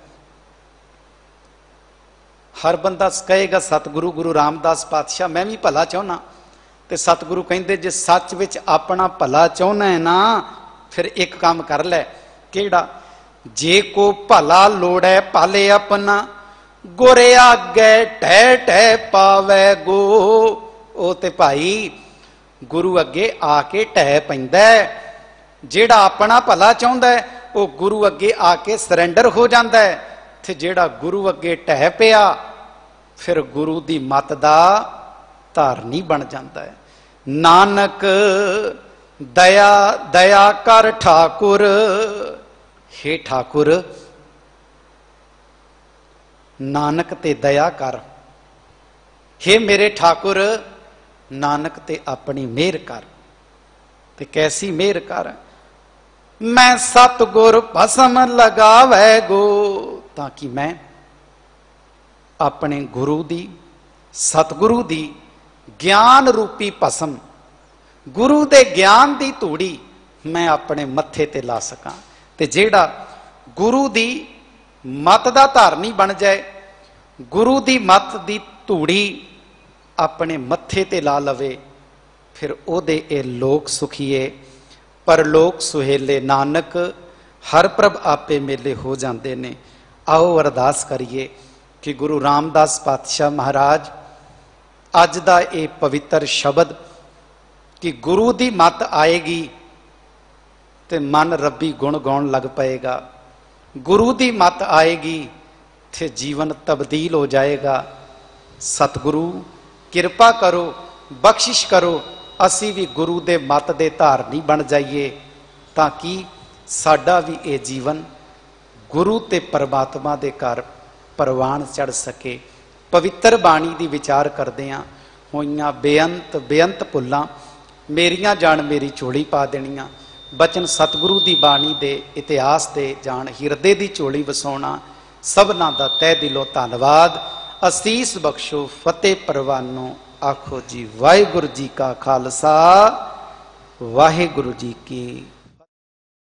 ਹਰ ਬੰਦਾ ਕਹੇਗਾ ਸਤਿਗੁਰੂ ਗੁਰੂ ਰਾਮਦਾਸ ਪਾਤਸ਼ਾਹ ਮੈਂ ਵੀ ਭਲਾ ਚਾਹੁੰਦਾ, ਤੇ ਸਤਿਗੁਰੂ ਕਹਿੰਦੇ ਜੇ ਸੱਚ ਵਿੱਚ ਆਪਣਾ ਭਲਾ ਚਾਹੁੰਦਾ ਹੈ ਨਾ, ਫਿਰ ਇੱਕ ਕੰਮ ਕਰ ਲੈ। ਕਿਹੜਾ? ਜੇ ਕੋ ਭਲਾ ਲੋੜੈ ਭਾਲੇ ਆਪਣਾ, ਗੁਰ ਆਗੇ ਟਹਿ ਟਹਿ ਪਾਵੈ ਗੋ। ਉਹ ਤੇ ਭਾਈ ਗੁਰੂ ਅੱਗੇ ਆ ਕੇ ਟਹਿ ਪੈਂਦਾ। ਜਿਹੜਾ ਆਪਣਾ ਭਲਾ ਚਾਹੁੰਦਾ ਉਹ ਗੁਰੂ ਅੱਗੇ ਆ ਕੇ ਸਰੈਂਡਰ ਹੋ ਜਾਂਦਾ, ਤੇ ਜਿਹੜਾ ਗੁਰੂ ਅੱਗੇ ਟਹਿ ਪਿਆ ਫਿਰ ਗੁਰੂ ਦੀ ਮੱਤ ਦਾ ਧਾਰਨੀ ਬਣ ਜਾਂਦਾ ਹੈ। ਨਾਨਕ ਦਇਆ ਦਇਆ ਕਰ ਠਾਕੁਰ। ਹੇ ਠਾਕੁਰ, ਨਾਨਕ ਤੇ ਦਇਆ ਕਰ। ਹੇ ਮੇਰੇ ਠਾਕੁਰ, ਨਾਨਕ ਤੇ ਆਪਣੀ ਮਿਹਰ ਕਰ। ਤੇ ਕੈਸੀ ਮਿਹਰ ਕਰ? ਮੈਂ ਸਤਿਗੁਰ ਭਸਮ ਲਗਾਵੈ ਗੋ। ਤਾਂ ਕਿ ਮੈਂ ਆਪਣੇ ਗੁਰੂ ਦੀ, ਸਤਿਗੁਰੂ ਦੀ ਗਿਆਨ ਰੂਪੀ ਭਸਮ, ਗੁਰੂ ਦੇ ਗਿਆਨ ਦੀ ਧੂੜੀ ਮੈਂ ਆਪਣੇ ਮੱਥੇ ਤੇ ਲਾ ਸਕਾਂ। ਤੇ ਜਿਹੜਾ ਗੁਰੂ ਦੀ ਮੱਤ ਦਾ ਧਾਰਨੀ ਬਣ ਜਾਏ, ਗੁਰੂ ਦੀ ਮੱਤ ਦੀ ਧੂੜੀ ਆਪਣੇ ਮੱਥੇ ਤੇ ਲਾ ਲਵੇ, ਫਿਰ ਉਹਦੇ ਇਹ ਲੋਕ ਸੁਖੀਏ ਪਰਲੋਕ ਸੁਹੇਲੇ। ਨਾਨਕ ਹਰ ਪ੍ਰਭ ਆਪੇ ਮੇਲੇ ਹੋ ਜਾਂਦੇ ਨੇ। ਆਓ ਅਰਦਾਸ ਕਰੀਏ ਕਿ ਗੁਰੂ ਰਾਮਦਾਸ ਪਾਤਸ਼ਾਹ ਮਹਾਰਾਜ ਅੱਜ ਦਾ ਇਹ ਪਵਿੱਤਰ ਸ਼ਬਦ ਕਿ ਗੁਰੂ ਦੀ ਮੱਤ ਆਏਗੀ ਤੇ ਮਨ ਰੱਬੀ ਗੁਣ ਗਾਉਣ ਲੱਗ ਪਏਗਾ, ਗੁਰੂ ਦੀ ਮੱਤ ਆਏਗੀ ਤੇ ਜੀਵਨ ਤਬਦੀਲ ਹੋ ਜਾਏਗਾ। ਸਤਿਗੁਰੂ ਕਿਰਪਾ ਕਰੋ, ਬਖਸ਼ਿਸ਼ ਕਰੋ, ਅਸੀਂ ਵੀ ਗੁਰੂ ਦੇ ਮੱਤ ਦੇ ਧਾਰਨੀ ਬਣ ਜਾਈਏ, ਤਾਂ ਕਿ ਸਾਡਾ ਵੀ ਇਹ ਜੀਵਨ ਗੁਰੂ ਤੇ ਪਰਮਾਤਮਾ ਦੇ ਘਰ ਪ੍ਰਵਾਨ ਚੜ ਸਕੇ। ਪਵਿੱਤਰ ਬਾਣੀ ਦੀ ਵਿਚਾਰ ਕਰਦਿਆਂ ਹੋਈਆਂ ਬੇਅੰਤ ਬੇਅੰਤ ਭੁੱਲਾਂ ਮੇਰੀਆਂ ਜਾਣ ਮੇਰੀ ਝੋਲੀ ਪਾ ਦੇਣੀਆਂ। ਬਚਨ ਸਤਿਗੁਰੂ ਦੀ ਬਾਣੀ ਦੇ ਇਤਿਹਾਸ ਦੇ ਜਾਣ ਹਿਰਦੇ ਦੀ ਝੋਲੀ ਵਸਾਉਣਾ। ਸਭਨਾਂ ਦਾ ਤਹਿ ਦਿਲੋਂ ਧੰਨਵਾਦ। ਅਸੀਸ ਬਖਸ਼ੋ ਫਤਿਹ ਪ੍ਰਵਾਨੋ। ਆਖੋ ਜੀ ਵਾਹਿਗੁਰੂ ਜੀ ਕਾ ਖਾਲਸਾ ਵਾਹਿਗੁਰੂ ਜੀ ਕੀ